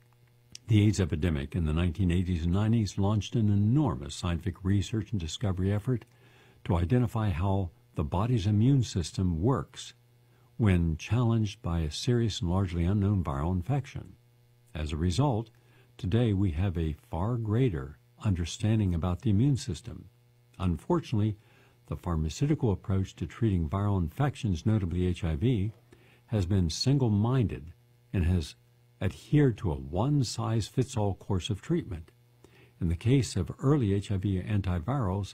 the AIDS epidemic in the 1980s and 90s launched an enormous scientific research and discovery effort to identify how the body's immune system works when challenged by a serious and largely unknown viral infection. As a result, today we have a far greater understanding about the immune system. Unfortunately, the pharmaceutical approach to treating viral infections, notably HIV, has been single-minded and has adhered to a one-size-fits-all course of treatment. In the case of early HIV antivirals,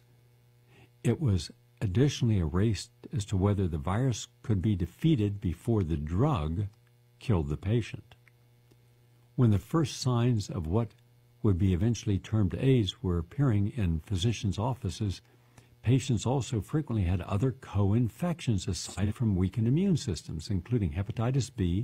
it was additionally erased as to whether the virus could be defeated before the drug killed the patient. When the first signs of what would be eventually termed AIDS were appearing in physicians' offices, patients also frequently had other co-infections aside from weakened immune systems, including hepatitis B,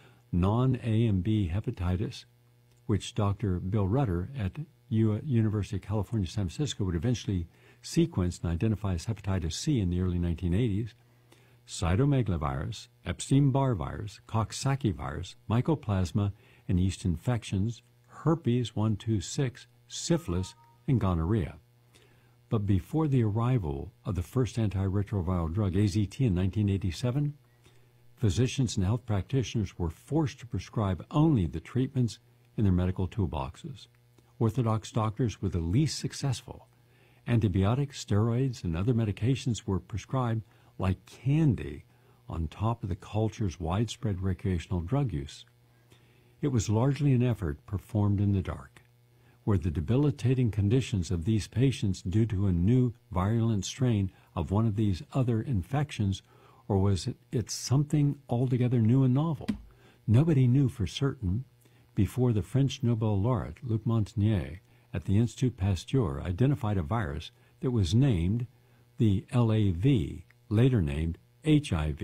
non-A and B hepatitis, which Dr. Bill Rutter at University of California, San Francisco would eventually sequence and identify as hepatitis C in the early 1980s, cytomegalovirus, Epstein-Barr virus, Coxsackie virus, mycoplasma and yeast infections, herpes 126, syphilis, and gonorrhea. But before the arrival of the first antiretroviral drug, AZT, in 1987, physicians and health practitioners were forced to prescribe only the treatments in their medical toolboxes. Orthodox doctors were the least successful. Antibiotics, steroids, and other medications were prescribed like candy on top of the culture's widespread recreational drug use. It was largely an effort performed in the dark, where the debilitating conditions of these patients due to a new virulent strain of one of these other infections, or was it something altogether new and novel? Nobody knew for certain before the French Nobel laureate Luc Montagnier at the Institut Pasteur identified a virus that was named the LAV, later named HIV,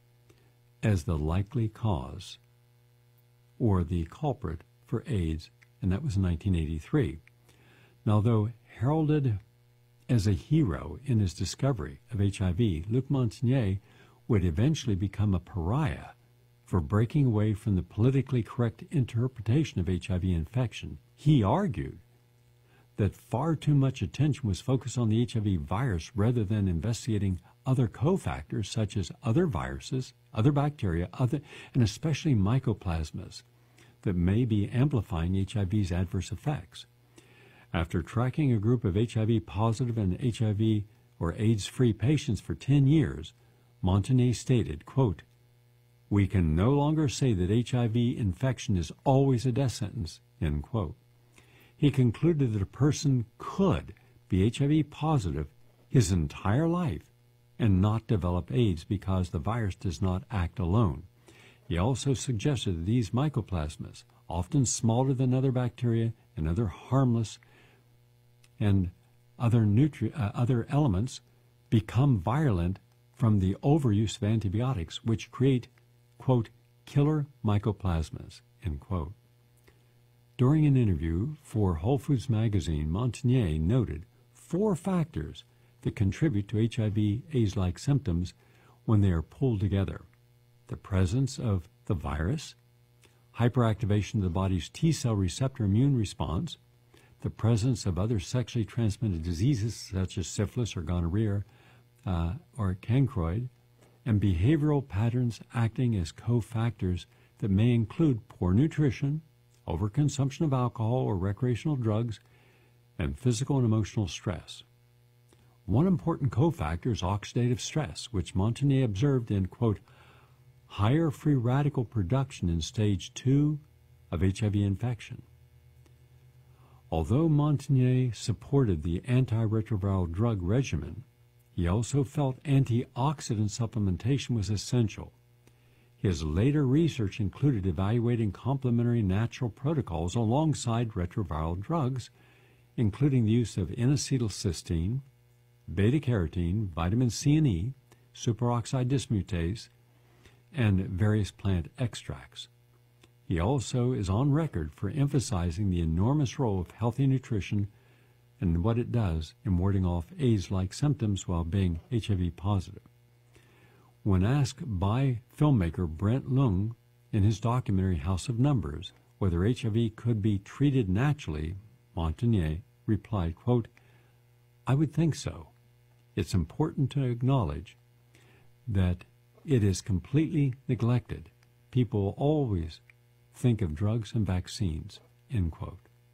as the likely cause or the culprit for AIDS, and that was in 1983. Now, though heralded as a hero in his discovery of HIV, Luc Montagnier would eventually become a pariah for breaking away from the politically correct interpretation of HIV infection. He argued that far too much attention was focused on the HIV virus rather than investigating other cofactors such as other viruses, other bacteria, and especially mycoplasmas that may be amplifying HIV's adverse effects. After tracking a group of HIV-positive and HIV or AIDS-free patients for 10 years, Montagnier stated, quote, "We can no longer say that HIV infection is always a death sentence," end quote. He concluded that a person could be HIV positive his entire life and not develop AIDS because the virus does not act alone. He also suggested that these mycoplasmas, often smaller than other bacteria and other harmless and other elements, become virulent from the overuse of antibiotics, which create, quote, "killer mycoplasmas," end quote. During an interview for Whole Foods magazine, Montagnier noted 4 factors that contribute to HIV AIDS-like symptoms when they are pulled together: the presence of the virus, hyperactivation of the body's T-cell receptor immune response, the presence of other sexually transmitted diseases such as syphilis or gonorrhea or cancroid, and behavioral patterns acting as cofactors that may include poor nutrition, overconsumption of alcohol or recreational drugs, and physical and emotional stress. One important cofactor is oxidative stress, which Montagnier observed in, quote, higher free radical production in stage 2 of HIV infection. Although Montagnier supported the antiretroviral drug regimen, he also felt antioxidant supplementation was essential. His later research included evaluating complementary natural protocols alongside retroviral drugs, including the use of N-acetylcysteine, beta-carotene, vitamin C and E, superoxide dismutase, and various plant extracts. He also is on record for emphasizing the enormous role of healthy nutrition and what it does in warding off AIDS-like symptoms while being HIV positive. When asked by filmmaker Brent Leung in his documentary House of Numbers whether HIV could be treated naturally, Montagnier replied, quote, I would think so. It's important to acknowledge that it is completely neglected. People always think of drugs and vaccines, end quote.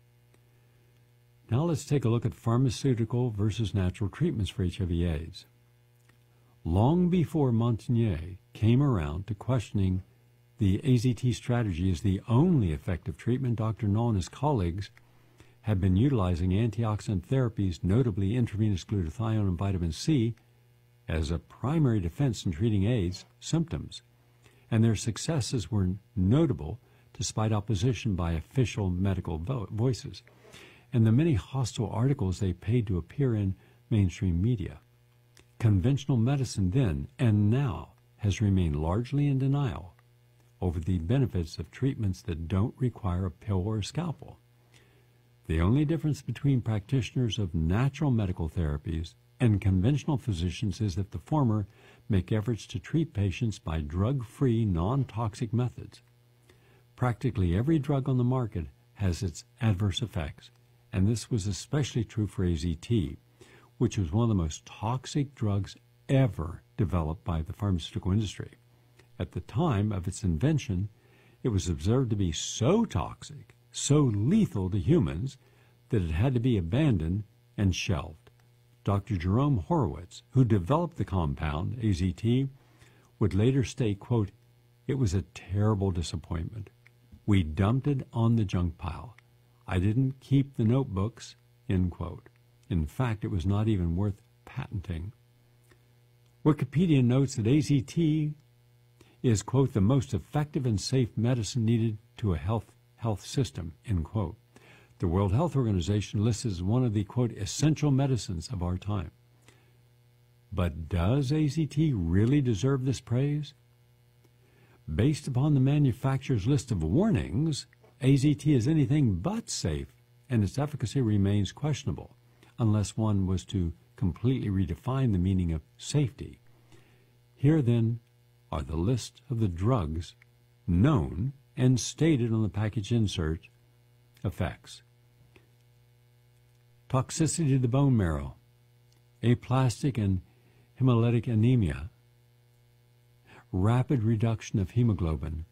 Now let's take a look at pharmaceutical versus natural treatments for HIV/AIDS. Long before Montagnier came around to questioning the AZT strategy as the only effective treatment, Dr. Null and his colleagues had been utilizing antioxidant therapies, notably intravenous glutathione and vitamin C, as a primary defense in treating AIDS symptoms, and their successes were notable despite opposition by official medical voices, and the many hostile articles they paid to appear in mainstream media. Conventional medicine then and now has remained largely in denial over the benefits of treatments that don't require a pill or a scalpel. The only difference between practitioners of natural medical therapies and conventional physicians is that the former make efforts to treat patients by drug-free, non-toxic methods. Practically every drug on the market has its adverse effects, and this was especially true for AZT, which was one of the most toxic drugs ever developed by the pharmaceutical industry. At the time of its invention, it was observed to be so toxic, so lethal to humans, that it had to be abandoned and shelved. Dr. Jerome Horowitz, who developed the compound, AZT, would later state, quote, it was a terrible disappointment. We dumped it on the junk pile. I didn't keep the notebooks, end quote. In fact, it was not even worth patenting. Wikipedia notes that AZT is, quote, the most effective and safe medicine needed to a health system, end quote. The World Health Organization lists as one of the, quote, essential medicines of our time. But does AZT really deserve this praise? Based upon the manufacturer's list of warnings, AZT is anything but safe, and its efficacy remains questionable, unless one was to completely redefine the meaning of safety. Here, then, are the list of the drugs known and stated on the package insert effects. Toxicity to the bone marrow, aplastic and hemolytic anemia, rapid reduction of hemoglobin,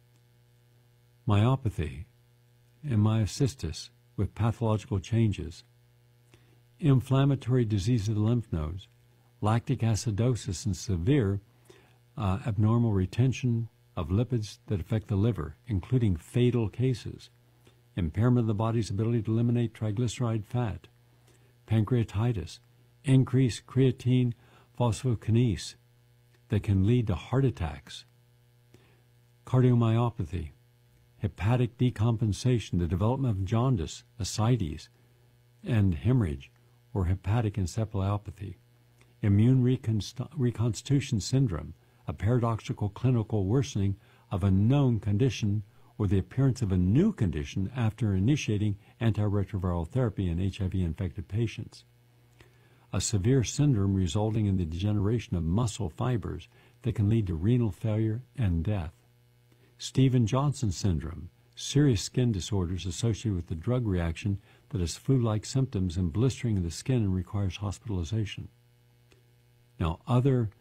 myopathy and myocystis with pathological changes, inflammatory disease of the lymph nodes, lactic acidosis, and severe abnormal retention of lipids that affect the liver, including fatal cases, impairment of the body's ability to eliminate triglyceride fat, pancreatitis, increased creatine phosphokinase that can lead to heart attacks, cardiomyopathy, hepatic decompensation, the development of jaundice, ascites, and hemorrhage, or hepatic encephalopathy, immune reconstitution syndrome, a paradoxical clinical worsening of a known condition or the appearance of a new condition after initiating antiretroviral therapy in HIV-infected patients, a severe syndrome resulting in the degeneration of muscle fibers that can lead to renal failure and death, Stephen-Johnson syndrome, serious skin disorders associated with the drug reaction that has flu-like symptoms and blistering of the skin and requires hospitalization. Now, other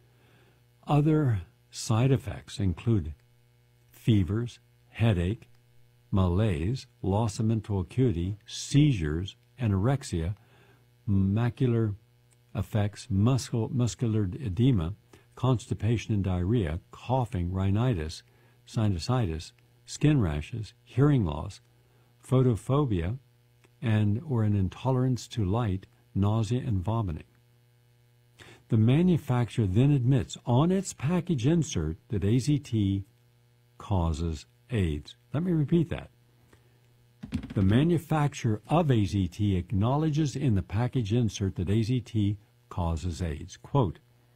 side effects include fevers, headache, malaise, loss of mental acuity, seizures, anorexia, macular effects, muscular edema, constipation and diarrhea, coughing, rhinitis, sinusitis, skin rashes, hearing loss, photophobia, or an intolerance to light, nausea, and vomiting. The manufacturer then admits on its package insert that AZT causes AIDS. Let me repeat that. The manufacturer of AZT acknowledges in the package insert that AZT causes AIDS. Quote,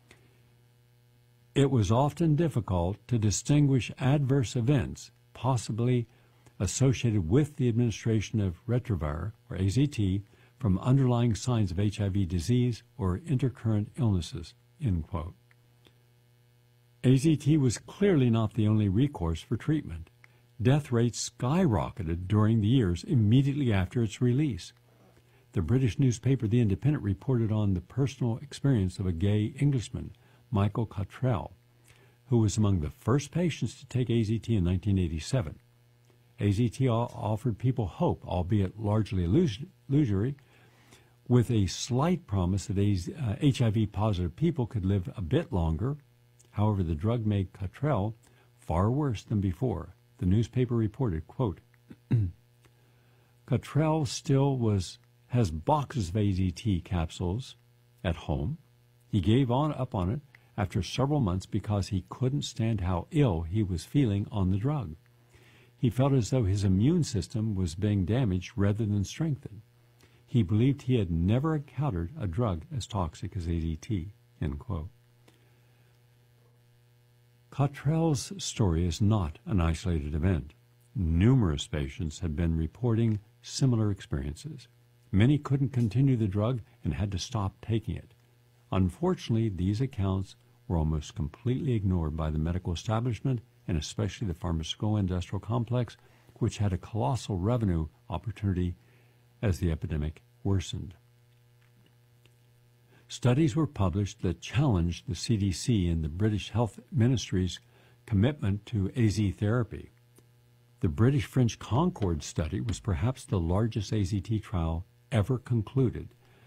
"It was often difficult to distinguish adverse events possibly associated with the administration of retroviral, or AZT, from underlying signs of HIV disease or intercurrent illnesses," end quote. AZT was clearly not the only recourse for treatment. Death rates skyrocketed during the years immediately after its release. The British newspaper The Independent reported on the personal experience of a gay Englishman, Michael Cottrell, who was among the first patients to take AZT in 1987. AZT offered people hope, albeit largely illusory, with a slight promise that HIV-positive people could live a bit longer. However, the drug made Cottrell far worse than before. The newspaper reported, quote, "Cottrell still has boxes of AZT capsules at home. He gave up on it after several months because he couldn't stand how ill he was feeling on the drug. He felt as though his immune system was being damaged rather than strengthened. He believed he had never encountered a drug as toxic as AZT," end quote. Cottrell's story is not an isolated event. Numerous patients have been reporting similar experiences. Many couldn't continue the drug and had to stop taking it. Unfortunately, these accounts were almost completely ignored by the medical establishment and especially the pharmaceutical industrial complex, which had a colossal revenue opportunity as the epidemic worsened. Studies were published that challenged the CDC and the British Health Ministry's commitment to AZ therapy. The British-French Concord study was perhaps the largest AZT trial ever conducted,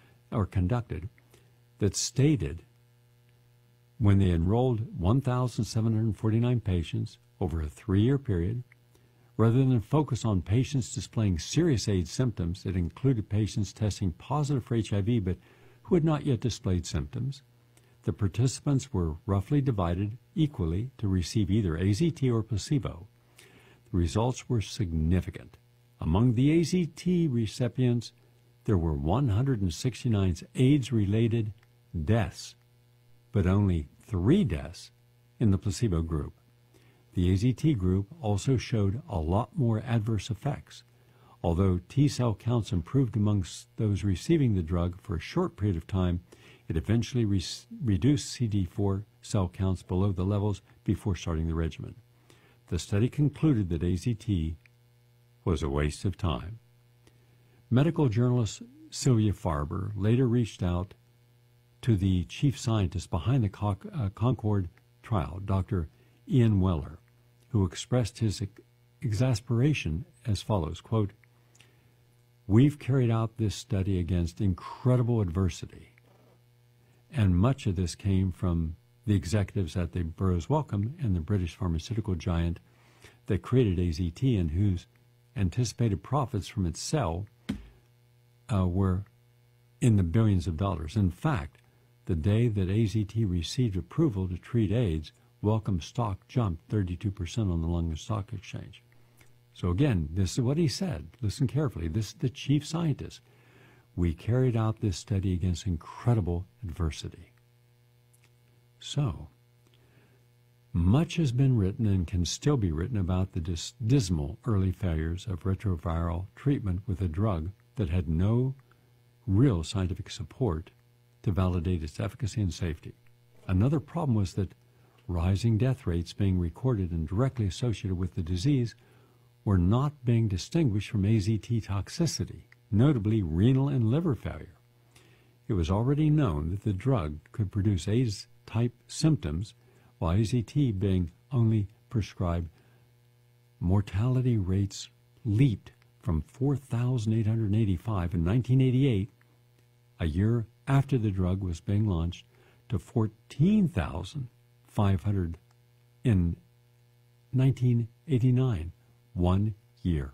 that stated when they enrolled 1,749 patients over a 3-year period, rather than focus on patients displaying serious AIDS symptoms, it included patients testing positive for HIV but who had not yet displayed symptoms. The participants were roughly divided equally to receive either AZT or placebo. The results were significant. Among the AZT recipients, there were 169 AIDS-related deaths, but only 3 deaths in the placebo group. The AZT group also showed a lot more adverse effects. Although T-cell counts improved amongst those receiving the drug for a short period of time, it eventually reduced CD4 cell counts below the levels before starting the regimen. The study concluded that AZT was a waste of time. Medical journalist Sylvia Farber later reached out to the chief scientist behind the Concord trial, Dr. Ian Weller, who expressed his exasperation as follows, quote, "We've carried out this study against incredible adversity, and much of this came from the executives at the Burroughs Wellcome and the British pharmaceutical giant that created AZT and whose anticipated profits from its sale were in the billions of dollars. In fact, the day that AZT received approval to treat AIDS, Wellcome stock jumped 32% on the London Stock Exchange." So again, this is what he said. Listen carefully. This is the chief scientist. "We carried out this study against incredible adversity." So, much has been written and can still be written about the dismal early failures of retroviral treatment with a drug that had no real scientific support to validate its efficacy and safety. Another problem was that rising death rates being recorded and directly associated with the disease were not being distinguished from AZT toxicity, notably renal and liver failure. It was already known that the drug could produce AIDS-type symptoms, while AZT being only prescribed. Mortality rates leaped from 4,885 in 1988, a year after the drug was being launched, to 14,500 in 1989, 1 year.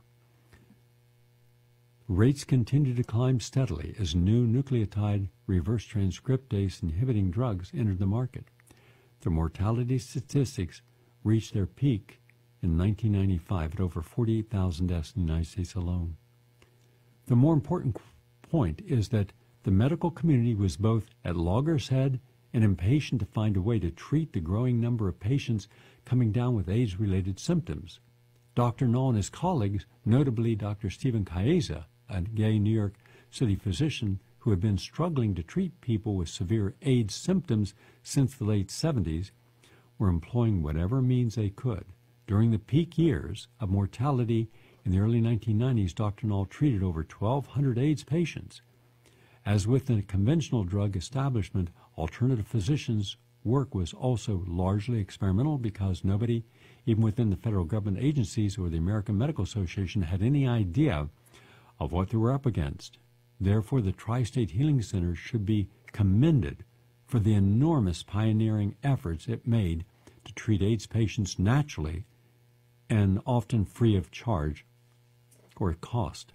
Rates continued to climb steadily as new nucleotide reverse transcriptase inhibiting drugs entered the market. The mortality statistics reached their peak in 1995 at over 48,000 deaths in the United States alone. The more important point is that the medical community was both at loggerheads and impatient to find a way to treat the growing number of patients coming down with AIDS-related symptoms. Dr. Null and his colleagues, notably Dr. Stephen Chiesa, a gay New York City physician who had been struggling to treat people with severe AIDS symptoms since the late 70s, were employing whatever means they could. During the peak years of mortality in the early 1990s, Dr. Null treated over 1,200 AIDS patients. As with the conventional drug establishment, alternative physicians' work was also largely experimental because nobody, even within the federal government agencies or the American Medical Association, had any idea of what they were up against. Therefore, the Tri-State Healing Center should be commended for the enormous pioneering efforts it made to treat AIDS patients naturally and often free of charge or cost.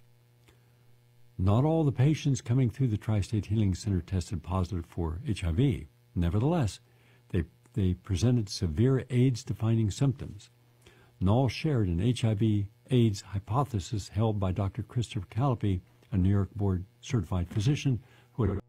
Not all the patients coming through the Tri-State Healing Center tested positive for HIV. Nevertheless, they presented severe AIDS-defining symptoms. Null shared an HIV/AIDS hypothesis held by Dr. Christopher Callipy, a New York board-certified physician who had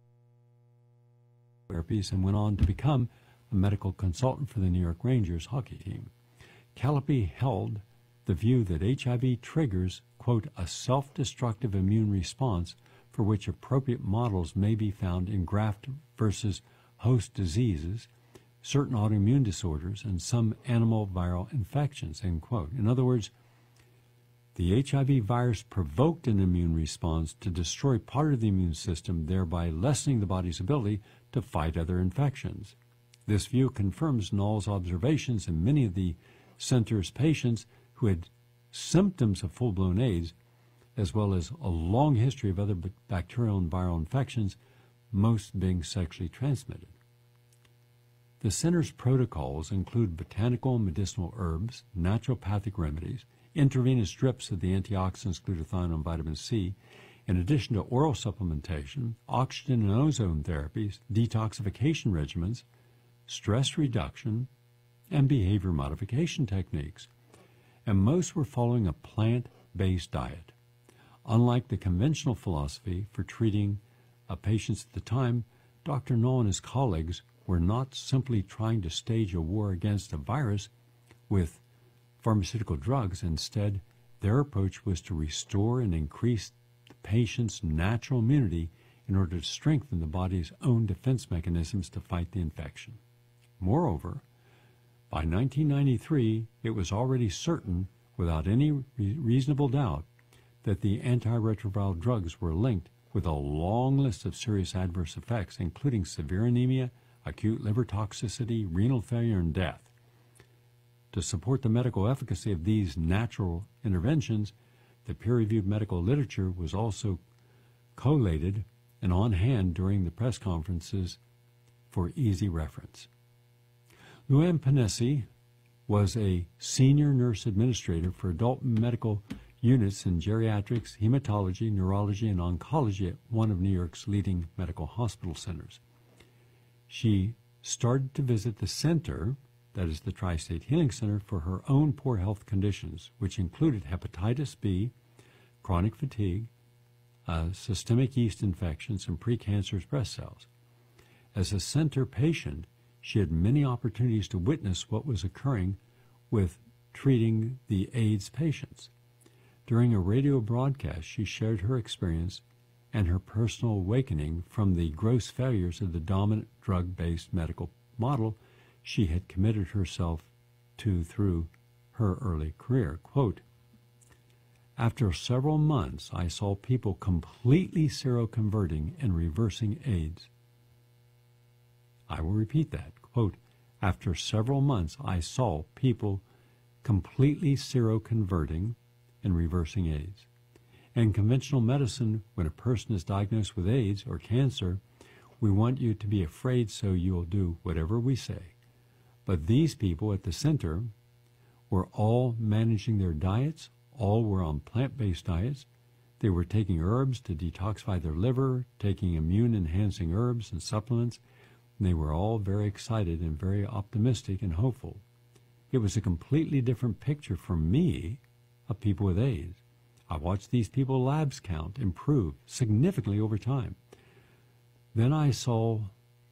therapies and went on to become a medical consultant for the New York Rangers hockey team. Callipy held the view that HIV triggers, quote, a self-destructive immune response for which appropriate models may be found in graft versus host diseases, certain autoimmune disorders, and some animal viral infections, end quote. In other words, the HIV virus provoked an immune response to destroy part of the immune system, thereby lessening the body's ability to fight other infections. This view confirms Null's observations in many of the center's patients who had symptoms of full-blown AIDS, as well as a long history of other bacterial and viral infections, most being sexually transmitted. The center's protocols include botanical and medicinal herbs, naturopathic remedies, intravenous drips of the antioxidants glutathione and vitamin C, in addition to oral supplementation, oxygen and ozone therapies, detoxification regimens, stress reduction, and behavior modification techniques. And most were following a plant-based diet. Unlike the conventional philosophy for treating patients at the time, Dr. Null and his colleagues were not simply trying to stage a war against a virus with pharmaceutical drugs. Instead, their approach was to restore and increase the patient's natural immunity in order to strengthen the body's own defense mechanisms to fight the infection. Moreover, by 1993, it was already certain, without any reasonable doubt, that the antiretroviral drugs were linked with a long list of serious adverse effects, including severe anemia, acute liver toxicity, renal failure, and death. To support the medical efficacy of these natural interventions, the peer-reviewed medical literature was also collated and on hand during the press conferences for easy reference. Luann Panesi was a senior nurse administrator for adult medical units in geriatrics, hematology, neurology, and oncology at one of New York's leading medical hospital centers. She started to visit the center, that is the Tri-State Healing Center, for her own poor health conditions, which included hepatitis B, chronic fatigue, systemic yeast infections, and precancerous breast cells. As a center patient, she had many opportunities to witness what was occurring with treating the AIDS patients. During a radio broadcast, she shared her experience and her personal awakening from the gross failures of the dominant drug-based medical model she had committed herself to through her early career. Quote, after several months, I saw people completely seroconverting and reversing AIDS. I will repeat that. Quote, after several months, I saw people completely seroconverting and reversing AIDS. In conventional medicine, when a person is diagnosed with AIDS or cancer, we want you to be afraid, so you will do whatever we say. But these people at the center were all managing their diets. All were on plant-based diets. They were taking herbs to detoxify their liver, taking immune-enhancing herbs and supplements. And they were all very excited and very optimistic and hopeful. It was a completely different picture for me of people with AIDS. I watched these people's labs count improve significantly over time. Then I saw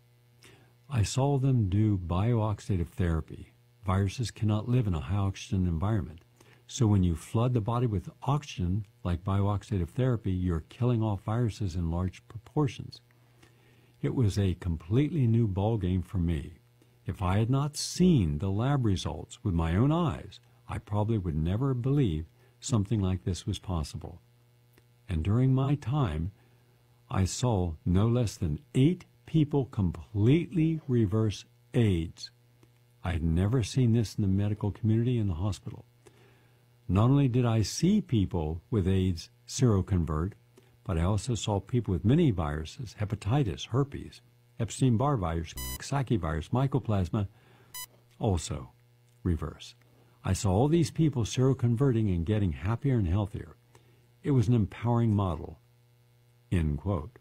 them do biooxidative therapy. Viruses cannot live in a high oxygen environment. So when you flood the body with oxygen, like biooxidative therapy, you're killing off viruses in large proportions. It was a completely new ballgame for me. If I had not seen the lab results with my own eyes, I probably would never believe something like this was possible. And during my time, I saw no less than 8 people completely reverse AIDS. I had never seen this in the medical community in the hospital. Not only did I see people with AIDS seroconvert, but I also saw people with many viruses, hepatitis, herpes, Epstein-Barr virus, Coxsackie virus, mycoplasma, also reverse. I saw all these people seroconverting and getting happier and healthier. It was an empowering model, end quote.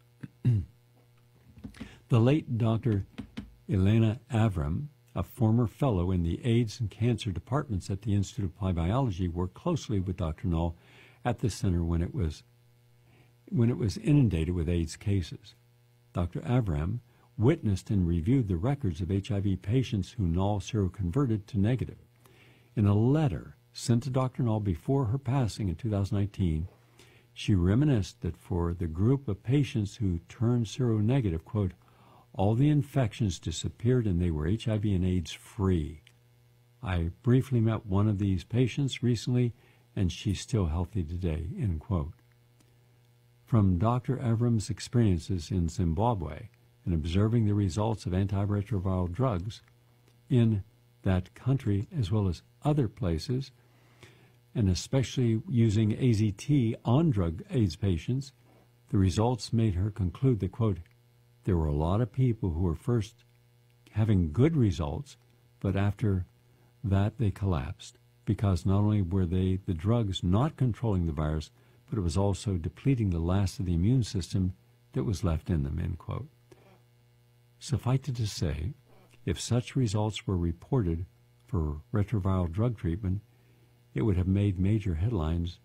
The late Dr. Elena Avram, a former fellow in the AIDS and cancer departments at the Institute of Applied Biology, worked closely with Dr. Null at the center when it was inundated with AIDS cases. Dr. Avram witnessed and reviewed the records of HIV patients who Null seroconverted to negative. In a letter sent to Dr. Null before her passing in 2019, she reminisced that for the group of patients who turned seronegative, quote, all the infections disappeared and they were HIV and AIDS free. I briefly met one of these patients recently, and she's still healthy today, end quote. From Dr. Avram's experiences in Zimbabwe and observing the results of antiretroviral drugs in that country as well as other places, and especially using AZT on drug AIDS patients, the results made her conclude that, quote, there were a lot of people who were first having good results, but after that they collapsed because not only were the drugs not controlling the virus, but it was also depleting the last of the immune system that was left in them, end quote. Suffice it to say, if such results were reported for retroviral drug treatment, it would have made major headlines.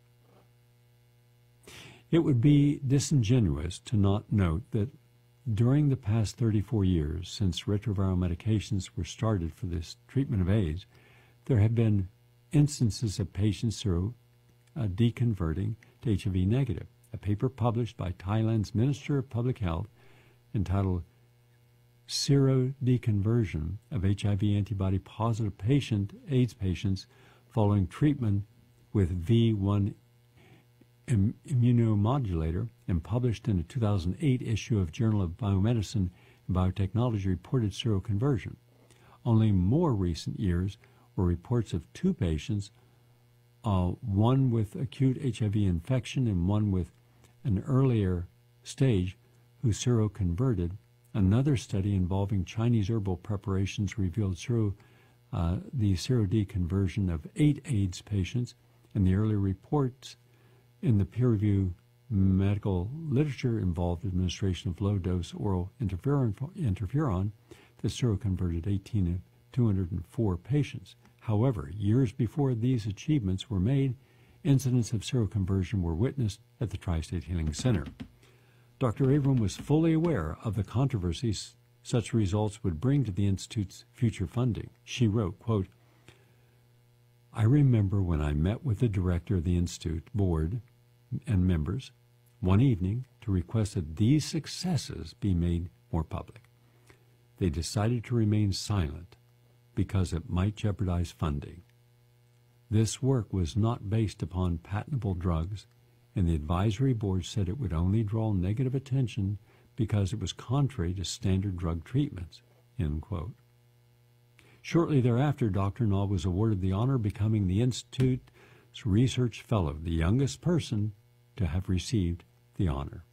It would be disingenuous to not note that during the past 34 years since retroviral medications were started for this treatment of AIDS, there have been instances of patients deconverting to HIV negative. A paper published by Thailand's Minister of Public Health entitled Serodeconversion of HIV antibody positive AIDS patients following treatment with V1 immunomodulator, and published in a 2008 issue of Journal of Biomedicine and Biotechnology, reported seroconversion. Only more recent years were reports of 2 patients, one with acute HIV infection and one with an earlier stage, who seroconverted. Another study involving Chinese herbal preparations revealed the serodeconversion of 8 AIDS patients, and the earlier reports in the peer-reviewed medical literature involved administration of low-dose oral interferon that seroconverted 18 of 204 patients. However, years before these achievements were made, incidents of seroconversion were witnessed at the Tri-State Healing Center. Dr. Avram was fully aware of the controversies such results would bring to the Institute's future funding. She wrote, quote, I remember when I met with the director of the Institute board and members one evening to request that these successes be made more public. They decided to remain silent. because it might jeopardize funding. This work was not based upon patentable drugs, and the advisory board said it would only draw negative attention because it was contrary to standard drug treatments, end quote. Shortly thereafter, Dr. Nall was awarded the honor of becoming the Institute's Research Fellow, the youngest person to have received the honor.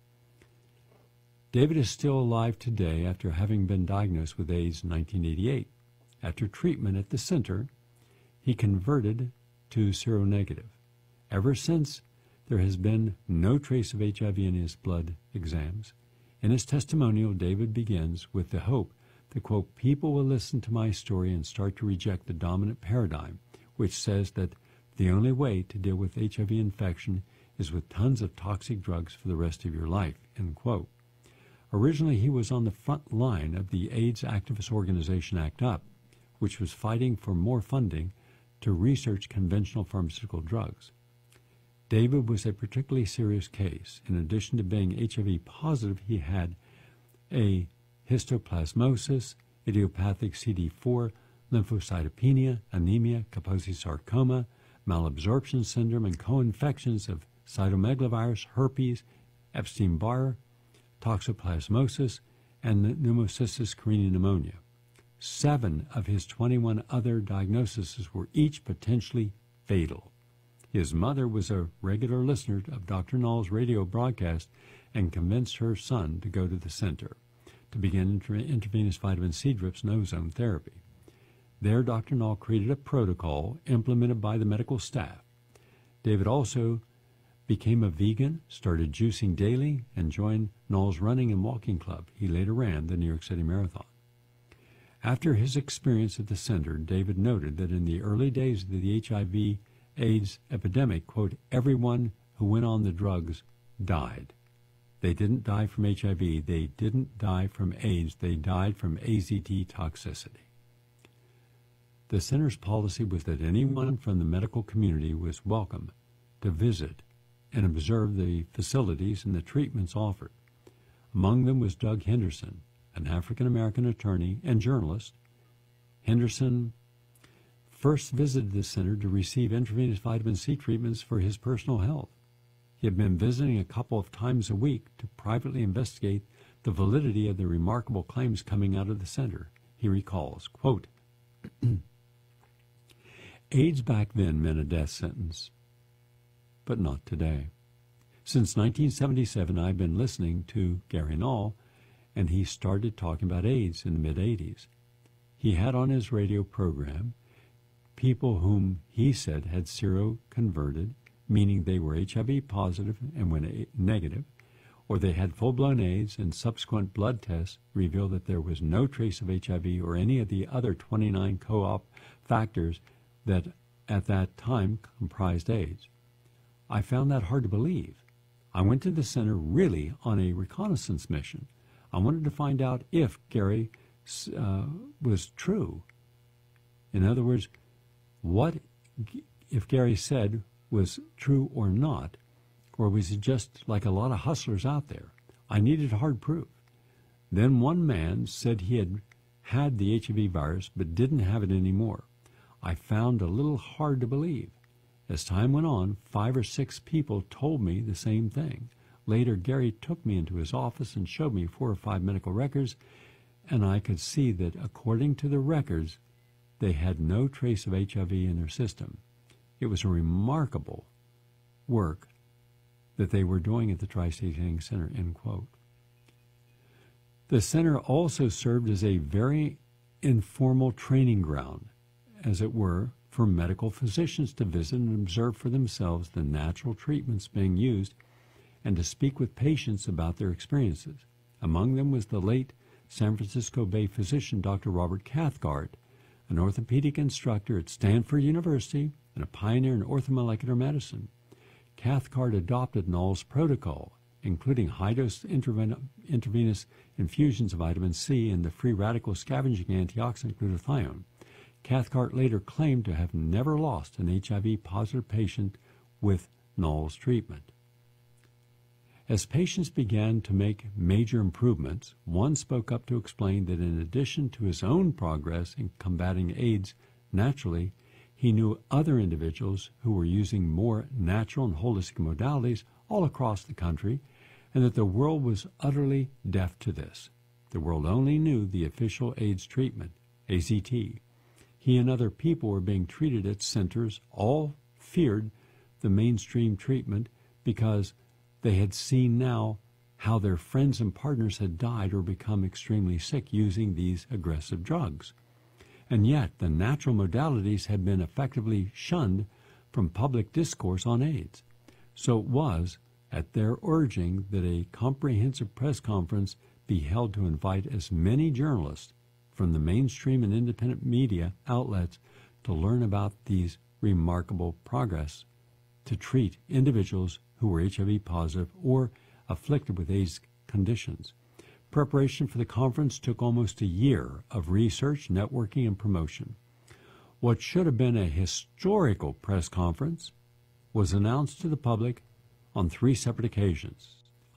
David is still alive today after having been diagnosed with AIDS in 1988. After treatment at the center, he converted to seronegative. Ever since, there has been no trace of HIV in his blood exams. In his testimonial, David begins with the hope that, quote, people will listen to my story and start to reject the dominant paradigm, which says that the only way to deal with HIV infection is with tons of toxic drugs for the rest of your life, end quote. Originally, he was on the front line of the AIDS activist organization ACT UP, which was fighting for more funding to research conventional pharmaceutical drugs. David was a particularly serious case. In addition to being HIV positive, he had a histoplasmosis, idiopathic CD4, lymphocytopenia, anemia, Kaposi sarcoma, malabsorption syndrome, and co-infections of cytomegalovirus, herpes, Epstein-Barr, toxoplasmosis, and pneumocystis carinii pneumonia. 7 of his 21 other diagnoses were each potentially fatal. His mother was a regular listener of Dr. Nall's radio broadcast and convinced her son to go to the center to begin intravenous vitamin C drips and ozone therapy. There, Dr. Nall created a protocol implemented by the medical staff. David also became a vegan, started juicing daily, and joined Nall's running and walking club. He later ran the New York City Marathon. After his experience at the center, David noted that in the early days of the HIV/AIDS epidemic, quote, everyone who went on the drugs died. They didn't die from HIV, they didn't die from AIDS, they died from AZT toxicity. The center's policy was that anyone from the medical community was welcome to visit and observe the facilities and the treatments offered. Among them was Doug Henderson, an African-American attorney and journalist. Henderson first visited the center to receive intravenous vitamin C treatments for his personal health. He had been visiting a couple of times a week to privately investigate the validity of the remarkable claims coming out of the center. He recalls, quote, AIDS back then meant a death sentence, but not today. Since 1977, I've been listening to Gary Nall, and he started talking about AIDS in the mid-'80s. He had on his radio program people whom he said had seroconverted, meaning they were HIV positive and went negative, or they had full-blown AIDS, and subsequent blood tests revealed that there was no trace of HIV or any of the other 29 co-op factors that at that time comprised AIDS. I found that hard to believe. I went to the center really on a reconnaissance mission. I wanted to find out if Gary was true. In other words, what if Gary said was true or not, or was he just like a lot of hustlers out there? I needed hard proof. Then one man said he had the HIV virus but didn't have it anymore. I found a little hard to believe. As time went on, 5 or 6 people told me the same thing. Later, Gary took me into his office and showed me 4 or 5 medical records, and I could see that according to the records, they had no trace of HIV in their system. It was a remarkable work that they were doing at the Tri-State Healing Center, end quote. The center also served as a very informal training ground, as it were, for medical physicians to visit and observe for themselves the natural treatments being used and to speak with patients about their experiences. Among them was the late San Francisco Bay physician Dr. Robert Cathcart, an orthopedic instructor at Stanford University and a pioneer in orthomolecular medicine. Cathcart adopted Nall's protocol, including high-dose intravenous infusions of vitamin C and the free radical scavenging antioxidant glutathione. Cathcart later claimed to have never lost an HIV-positive patient with Nall's treatment. As patients began to make major improvements, one spoke up to explain that in addition to his own progress in combating AIDS naturally, he knew other individuals who were using more natural and holistic modalities all across the country, and that the world was utterly deaf to this. The world only knew the official AIDS treatment, AZT. He and other people were being treated at centers, all feared the mainstream treatment because they had seen now how their friends and partners had died or become extremely sick using these aggressive drugs. And yet the natural modalities had been effectively shunned from public discourse on AIDS. So it was at their urging that a comprehensive press conference be held to invite as many journalists from the mainstream and independent media outlets to learn about these remarkable progress to treat individuals who were HIV positive or afflicted with AIDS conditions. Preparation for the conference took almost a year of research, networking, and promotion. What should have been a historical press conference was announced to the public on 3 separate occasions.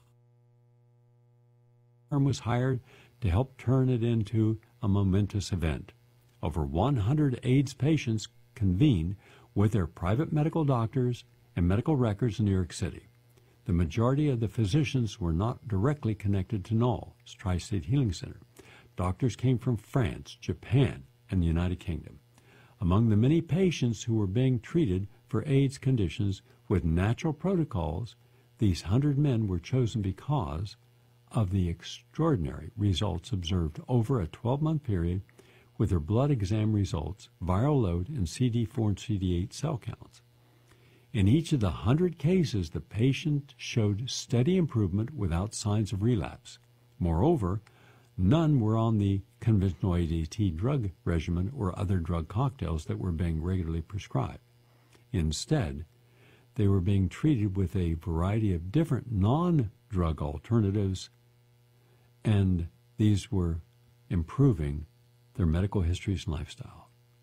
A firm was hired to help turn it into a momentous event. Over 100 AIDS patients convened with their private medical doctors and medical records in New York City. The majority of the physicians were not directly connected to NOL's Tri-State Healing Center. Doctors came from France, Japan, and the United Kingdom. Among the many patients who were being treated for AIDS conditions with natural protocols, these 100 men were chosen because of the extraordinary results observed over a 12-month period with their blood exam results, viral load, and CD4 and CD8 cell counts. In each of the 100 cases, the patient showed steady improvement without signs of relapse. Moreover, none were on the conventional AZT drug regimen or other drug cocktails that were being regularly prescribed. Instead, they were being treated with a variety of different non-drug alternatives, and these were improving their medical histories and lifestyle.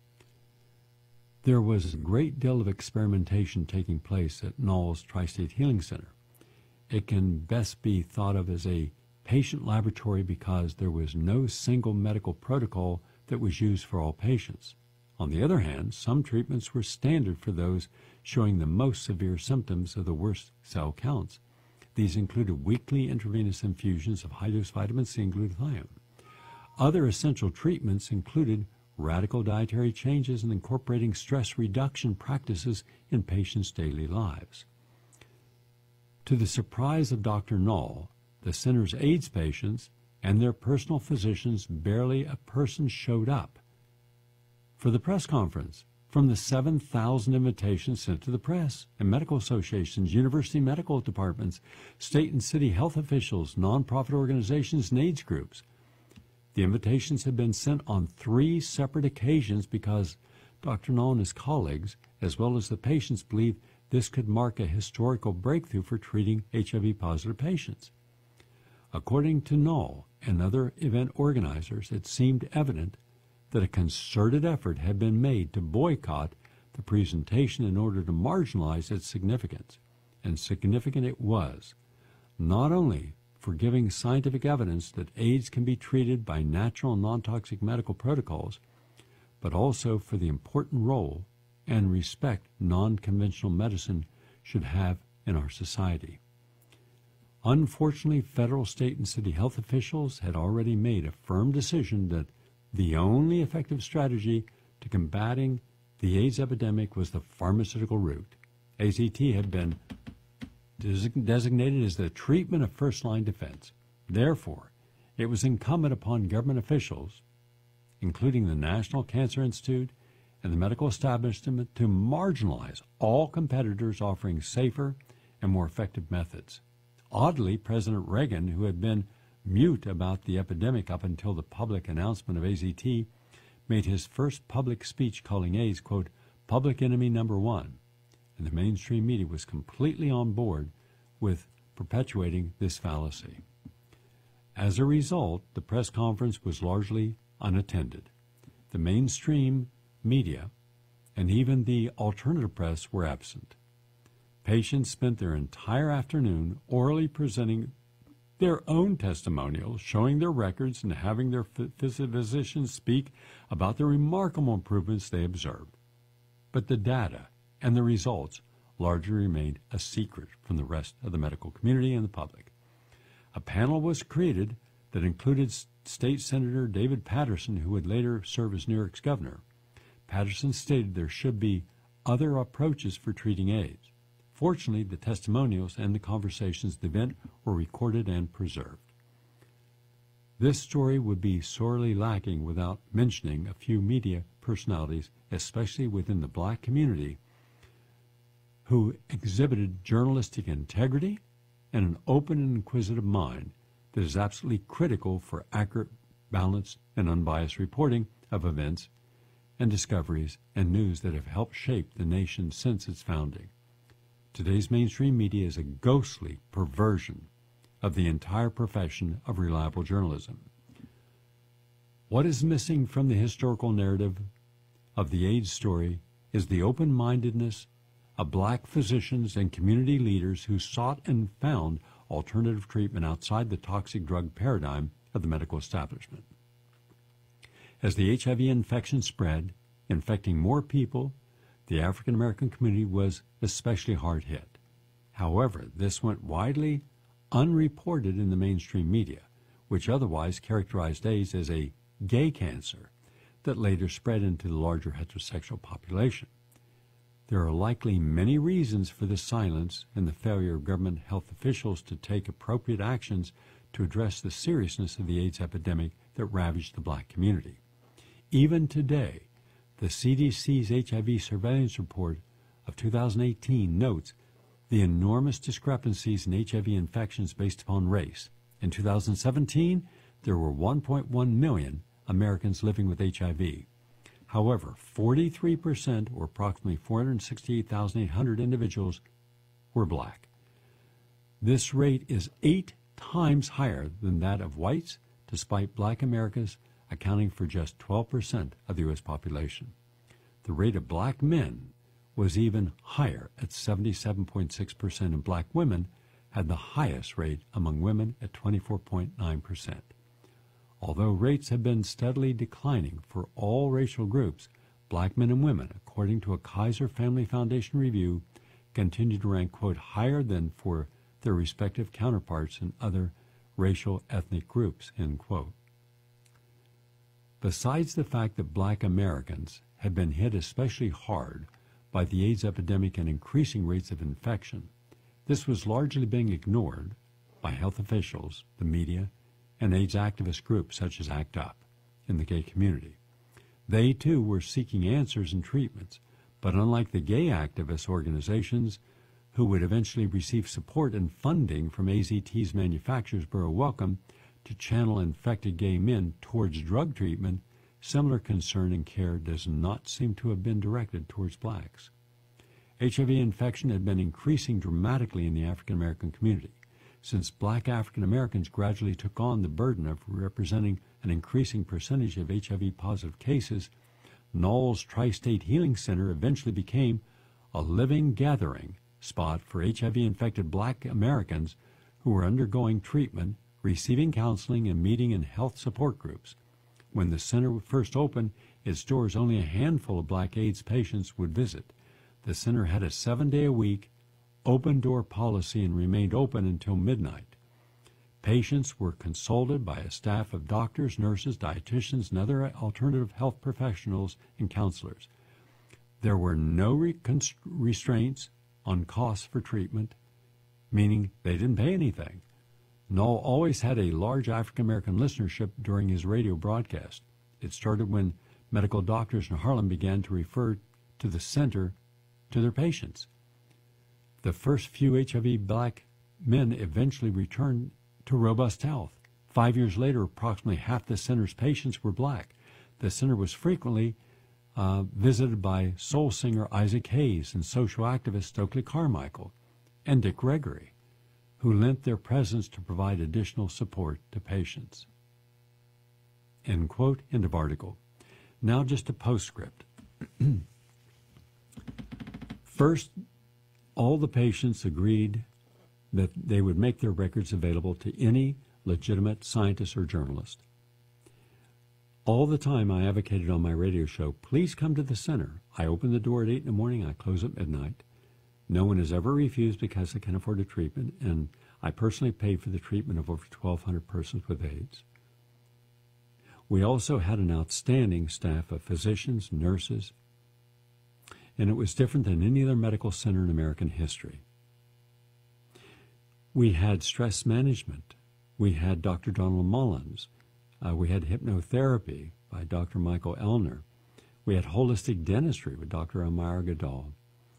There was a great deal of experimentation taking place at NOL's Tri-State Healing Center. It can best be thought of as a patient laboratory because there was no single medical protocol that was used for all patients. On the other hand, some treatments were standard for those showing the most severe symptoms of the worst cell counts. These included weekly intravenous infusions of high-dose vitamin C and glutathione. Other essential treatments included radical dietary changes and incorporating stress reduction practices in patients' daily lives. To the surprise of Dr. Noll, the center's AIDS patients, and their personal physicians, barely a person showed up for the press conference. From the 7,000 invitations sent to the press and medical associations, university medical departments, state and city health officials, nonprofit organizations, and AIDS groups. The invitations had been sent on 3 separate occasions because Dr. Noll and his colleagues, as well as the patients, believed this could mark a historical breakthrough for treating HIV-positive patients. According to Noll and other event organizers, it seemed evident that a concerted effort had been made to boycott the presentation in order to marginalize its significance. And significant it was, not only for giving scientific evidence that AIDS can be treated by natural and non-toxic medical protocols, but also for the important role and respect non-conventional medicine should have in our society. Unfortunately, federal, state, and city health officials had already made a firm decision that the only effective strategy to combating the AIDS epidemic was the pharmaceutical route. AZT had been designated as the treatment of first-line defense. Therefore, it was incumbent upon government officials, including the National Cancer Institute and the medical establishment, to marginalize all competitors offering safer and more effective methods. Oddly, President Reagan, who had been mute about the epidemic up until the public announcement of AZT, made his first public speech calling AIDS, quote, public enemy number one, and the mainstream media was completely on board with perpetuating this fallacy. As a result, the press conference was largely unattended. The mainstream media and even the alternative press were absent. Patients spent their entire afternoon orally presenting their own testimonials, showing their records, and having their physicians speak about the remarkable improvements they observed. But the data and the results largely remained a secret from the rest of the medical community and the public. A panel was created that included State Senator David Patterson, who would later serve as New York's governor. Patterson stated there should be other approaches for treating AIDS. Fortunately, the testimonials and the conversations at the event were recorded and preserved. This story would be sorely lacking without mentioning a few media personalities, especially within the black community, who exhibited journalistic integrity and an open and inquisitive mind that is absolutely critical for accurate, balanced, and unbiased reporting of events and discoveries and news that have helped shape the nation since its founding. Today's mainstream media is a ghostly perversion of the entire profession of reliable journalism. What is missing from the historical narrative of the AIDS story is the open-mindedness of black physicians and community leaders who sought and found alternative treatment outside the toxic drug paradigm of the medical establishment. As the HIV infection spread, infecting more people, the African American community was especially hard hit. However, this went widely unreported in the mainstream media, which otherwise characterized AIDS as a gay cancer that later spread into the larger heterosexual population. There are likely many reasons for this silence and the failure of government health officials to take appropriate actions to address the seriousness of the AIDS epidemic that ravaged the black community. Even today, the CDC's HIV surveillance report of 2018 notes the enormous discrepancies in HIV infections based upon race. In 2017, there were 1.1 million Americans living with HIV. However, 43%, or approximately 468,800 individuals, were black. This rate is 8 times higher than that of whites, despite black Americans accounting for just 12% of the U.S. population. The rate of black men was even higher at 77.6%, and black women had the highest rate among women at 24.9%. Although rates have been steadily declining for all racial groups, black men and women, according to a Kaiser Family Foundation review, continue to rank, quote, higher than for their respective counterparts in other racial ethnic groups, end quote. Besides the fact that black Americans have been hit especially hard by the AIDS epidemic and increasing rates of infection, this was largely being ignored by health officials, the media, and AIDS activist groups such as ACT UP in the gay community. They, too, were seeking answers and treatments, but unlike the gay activist organizations who would eventually receive support and funding from AZT's manufacturers Borough Welcome to channel infected gay men towards drug treatment, similar concern and care does not seem to have been directed towards blacks. HIV infection had been increasing dramatically in the African American community. Since black African Americans gradually took on the burden of representing an increasing percentage of HIV-positive cases, Knoll's Tri-State Healing Center eventually became a living gathering spot for HIV-infected black Americans who were undergoing treatment, receiving counseling, and meeting in health support groups. When the center first opened its doors, only a handful of black AIDS patients would visit. The center had a 7-day-a-week open-door policy and remained open until midnight. Patients were consulted by a staff of doctors, nurses, dietitians, and other alternative health professionals and counselors. There were no restraints on costs for treatment, meaning they didn't pay anything. Knoll always had a large African-American listenership during his radio broadcast. It started when medical doctors in Harlem began to refer to the center to their patients. The first few HIV black men eventually returned to robust health. 5 years later, approximately half the center's patients were black. The center was frequently visited by soul singer Isaac Hayes and social activist Stokely Carmichael and Dick Gregory, who lent their presence to provide additional support to patients. End quote, end of article. Now just a postscript. First, all the patients agreed that they would make their records available to any legitimate scientist or journalist. All the time I advocated on my radio show, please come to the center. I open the door at 8 in the morning, I close at midnight. No one has ever refused because they can afford a treatment, and I personally paid for the treatment of over 1,200 persons with AIDS. We also had an outstanding staff of physicians, nurses, and it was different than any other medical center in American history. We had stress management. We had Dr. Donald Mullins. We had hypnotherapy by Dr. Michael Elner. We had holistic dentistry with Dr. Amara Gadal.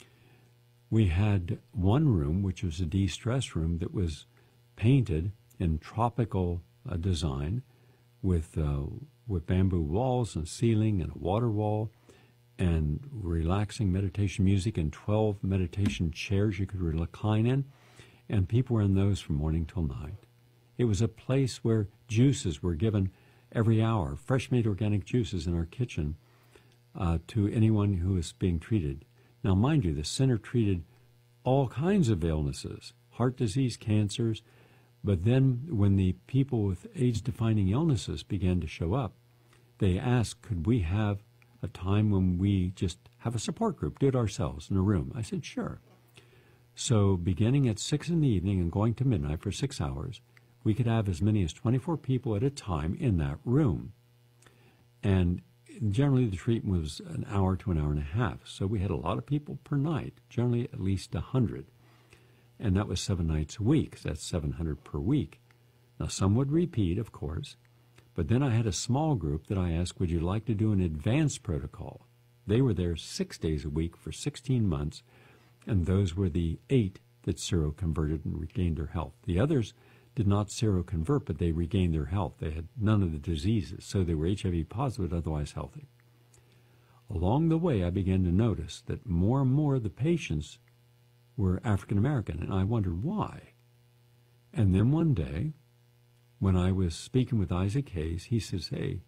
We had one room, which was a de-stress room, that was painted in tropical design with bamboo walls and ceiling and a water wall and relaxing meditation music and 12 meditation chairs you could recline in, and people were in those from morning till night. It was a place where juices were given every hour, fresh-made organic juices in our kitchen to anyone who was being treated. Now, mind you, the center treated all kinds of illnesses, heart disease, cancers, but then when the people with AIDS-defining illnesses began to show up, they asked, could we have a time when we just have a support group, do it ourselves in a room? I said, sure. So beginning at 6 in the evening and going to midnight for 6 hours, we could have as many as 24 people at a time in that room. And generally the treatment was an hour to an hour and a half. So we had a lot of people per night, generally at least 100. And that was 7 nights a week. So that's 700 per week. Now some would repeat, of course. But then I had a small group that I asked, would you like to do an advanced protocol? They were there 6 days a week for 16 months. And those were the 8 that seroconverted and regained their health. The others did not seroconvert, but they regained their health. They had none of the diseases, so they were HIV positive, otherwise healthy. Along the way, I began to notice that more and more of the patients were African American, and I wondered why. And then one day, when I was speaking with Isaac Hayes, he says,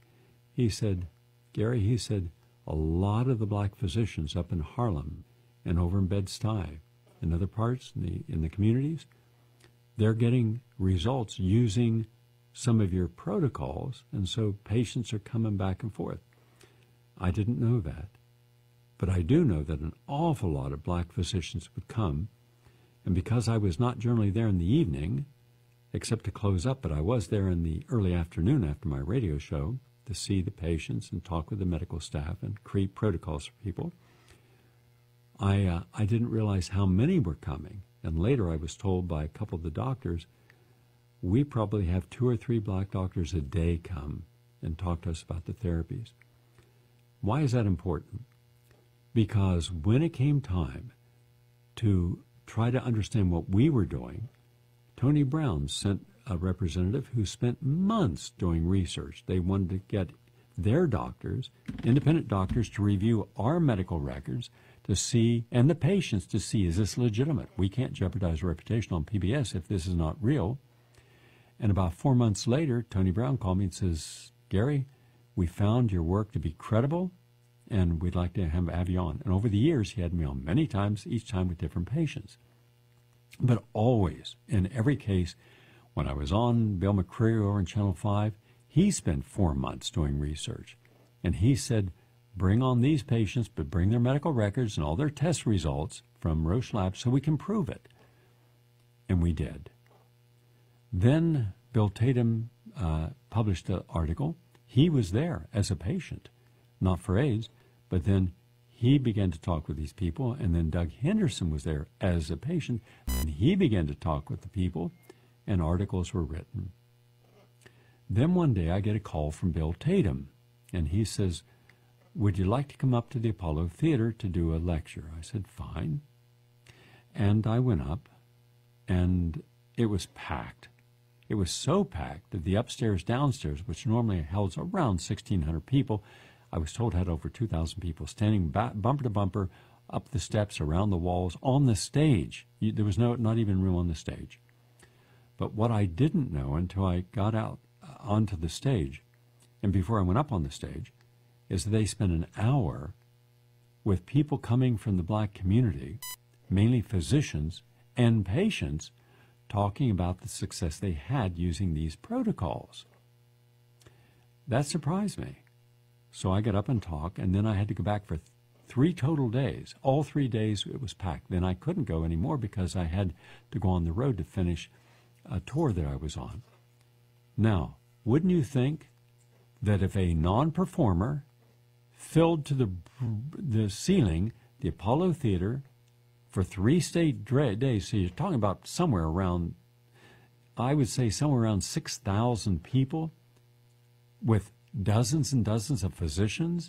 Gary, he said, a lot of the black physicians up in Harlem and over in Bed-Stuy and other parts in the communities, they're getting results using some of your protocols, and so patients are coming back and forth. I didn't know that, but I do know that an awful lot of black physicians would come, and because I was not generally there in the evening, except to close up, but I was there in the early afternoon after my radio show to see the patients and talk with the medical staff and create protocols for people, I didn't realize how many were coming. And later I was told by a couple of the doctors, we probably have 2 or 3 black doctors a day come and talk to us about the therapies. Why is that important? Because when it came time to try to understand what we were doing, Tony Brown sent a representative who spent months doing research. They wanted to get their doctors, independent doctors, to review our medical records to see, and the patients to see, is this legitimate? We can't jeopardize our reputation on PBS if this is not real. And about 4 months later, Tony Brown called me and says, Gary, we found your work to be credible, and we'd like to have you on. And over the years, he had me on many times, each time with different patients. But always, in every case, when I was on Bill McCreary over in Channel 5, he spent 4 months doing research. And he said, bring on these patients, but bring their medical records and all their test results from Roche Labs so we can prove it. And we did. Then Bill Tatum published an article. He was there as a patient, not for AIDS, but then he began to talk with these people, and then Doug Henderson was there as a patient, and he began to talk with the people, and articles were written. Then one day I get a call from Bill Tatum, and he says, would you like to come up to the Apollo Theater to do a lecture? I said, fine. And I went up, and it was packed. It was so packed that the upstairs, downstairs, which normally holds around 1,600 people, I was told had over 2,000 people standing bumper to bumper up the steps, around the walls, on the stage. There was not even room on the stage. But what I didn't know until I got out onto the stage, and before I went up on the stage, is they spent an hour with people coming from the black community mainly physicians and patients, talking about the success they had using these protocols. That surprised me. So I got up and talked, and then I had to go back for 3 total days. All 3 days it was packed. Then I couldn't go anymore because I had to go on the road to finish a tour that I was on. Now, wouldn't you think that if a non-performer filled to the ceiling the Apollo Theater for 3 straight days, so you're talking about somewhere around, I would say somewhere around 6,000 people with dozens and dozens of physicians,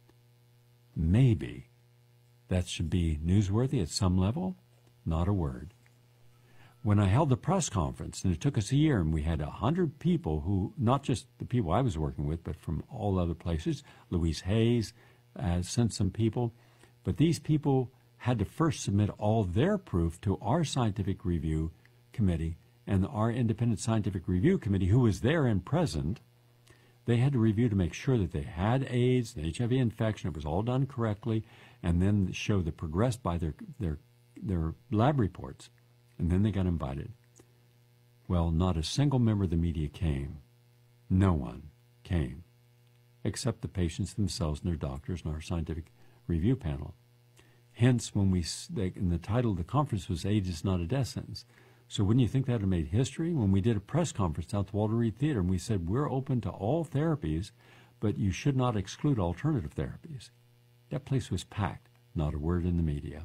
maybe that should be newsworthy at some level? Not a word. When I held the press conference, and it took us a year, and we had 100 people who, not just the people I was working with, but from all other places. Louise Hayes sent some people, but these people had to first submit all their proof to our scientific review committee, and our independent scientific review committee, who was there and present, they had to review to make sure that they had AIDS, the HIV infection, it was all done correctly, and then show the progressed by their lab reports. And then they got invited. Well, not a single member of the media came. No one came, except the patients themselves and their doctors and our scientific review panel. Hence, when and the title of the conference was AIDS is Not a Death Sentence. So wouldn't you think that would have made history? When we did a press conference out at the Walter Reed Theater, and we said, we're open to all therapies, but you should not exclude alternative therapies. That place was packed, not a word in the media.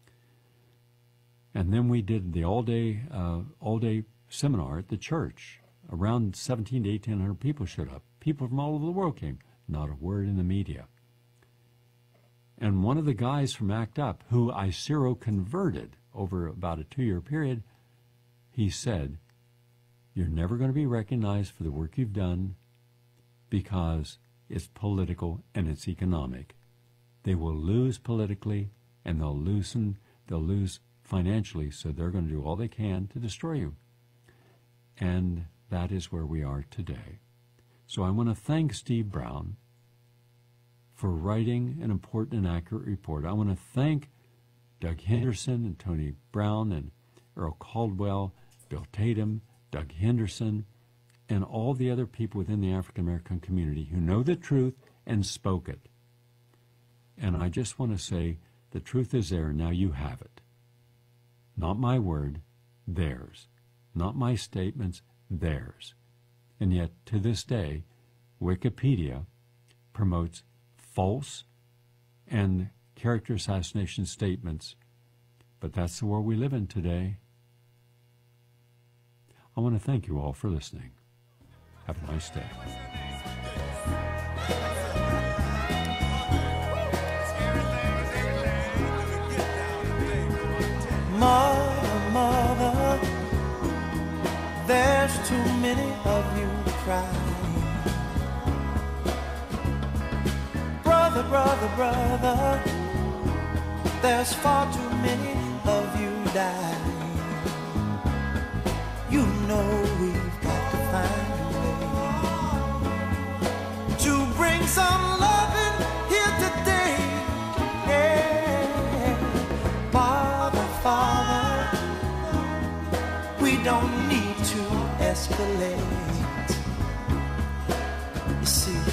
And then we did the all-day seminar at the church. Around 1,700 to 1,800 people showed up. People from all over the world came. Not a word in the media. And one of the guys from ACT UP, who I seroconverted over about a 2-year period, he said, you're never going to be recognized for the work you've done because it's political and it's economic. They will lose politically and they'll lose financially, so they're going to do all they can to destroy you. And that is where we are today. So I want to thank Steve Brown for writing an important and accurate report. I want to thank Doug Henderson and Tony Brown and Earl Caldwell, Bill Tatum, Doug Henderson, and all the other people within the African American community who know the truth and spoke it. And I just want to say the truth is there, now you have it. Not my word, theirs. Not my statements, theirs. And yet, to this day, Wikipedia promotes false and character assassination statements. But that's the world we live in today. I want to thank you all for listening. Have a nice day. Mother, mother, there's too many of you crying. Brother, brother, brother, there's far too many of you dying. You know we've got to find a way to bring some loving here today. Yeah. Father, we don't need to escalate. You see,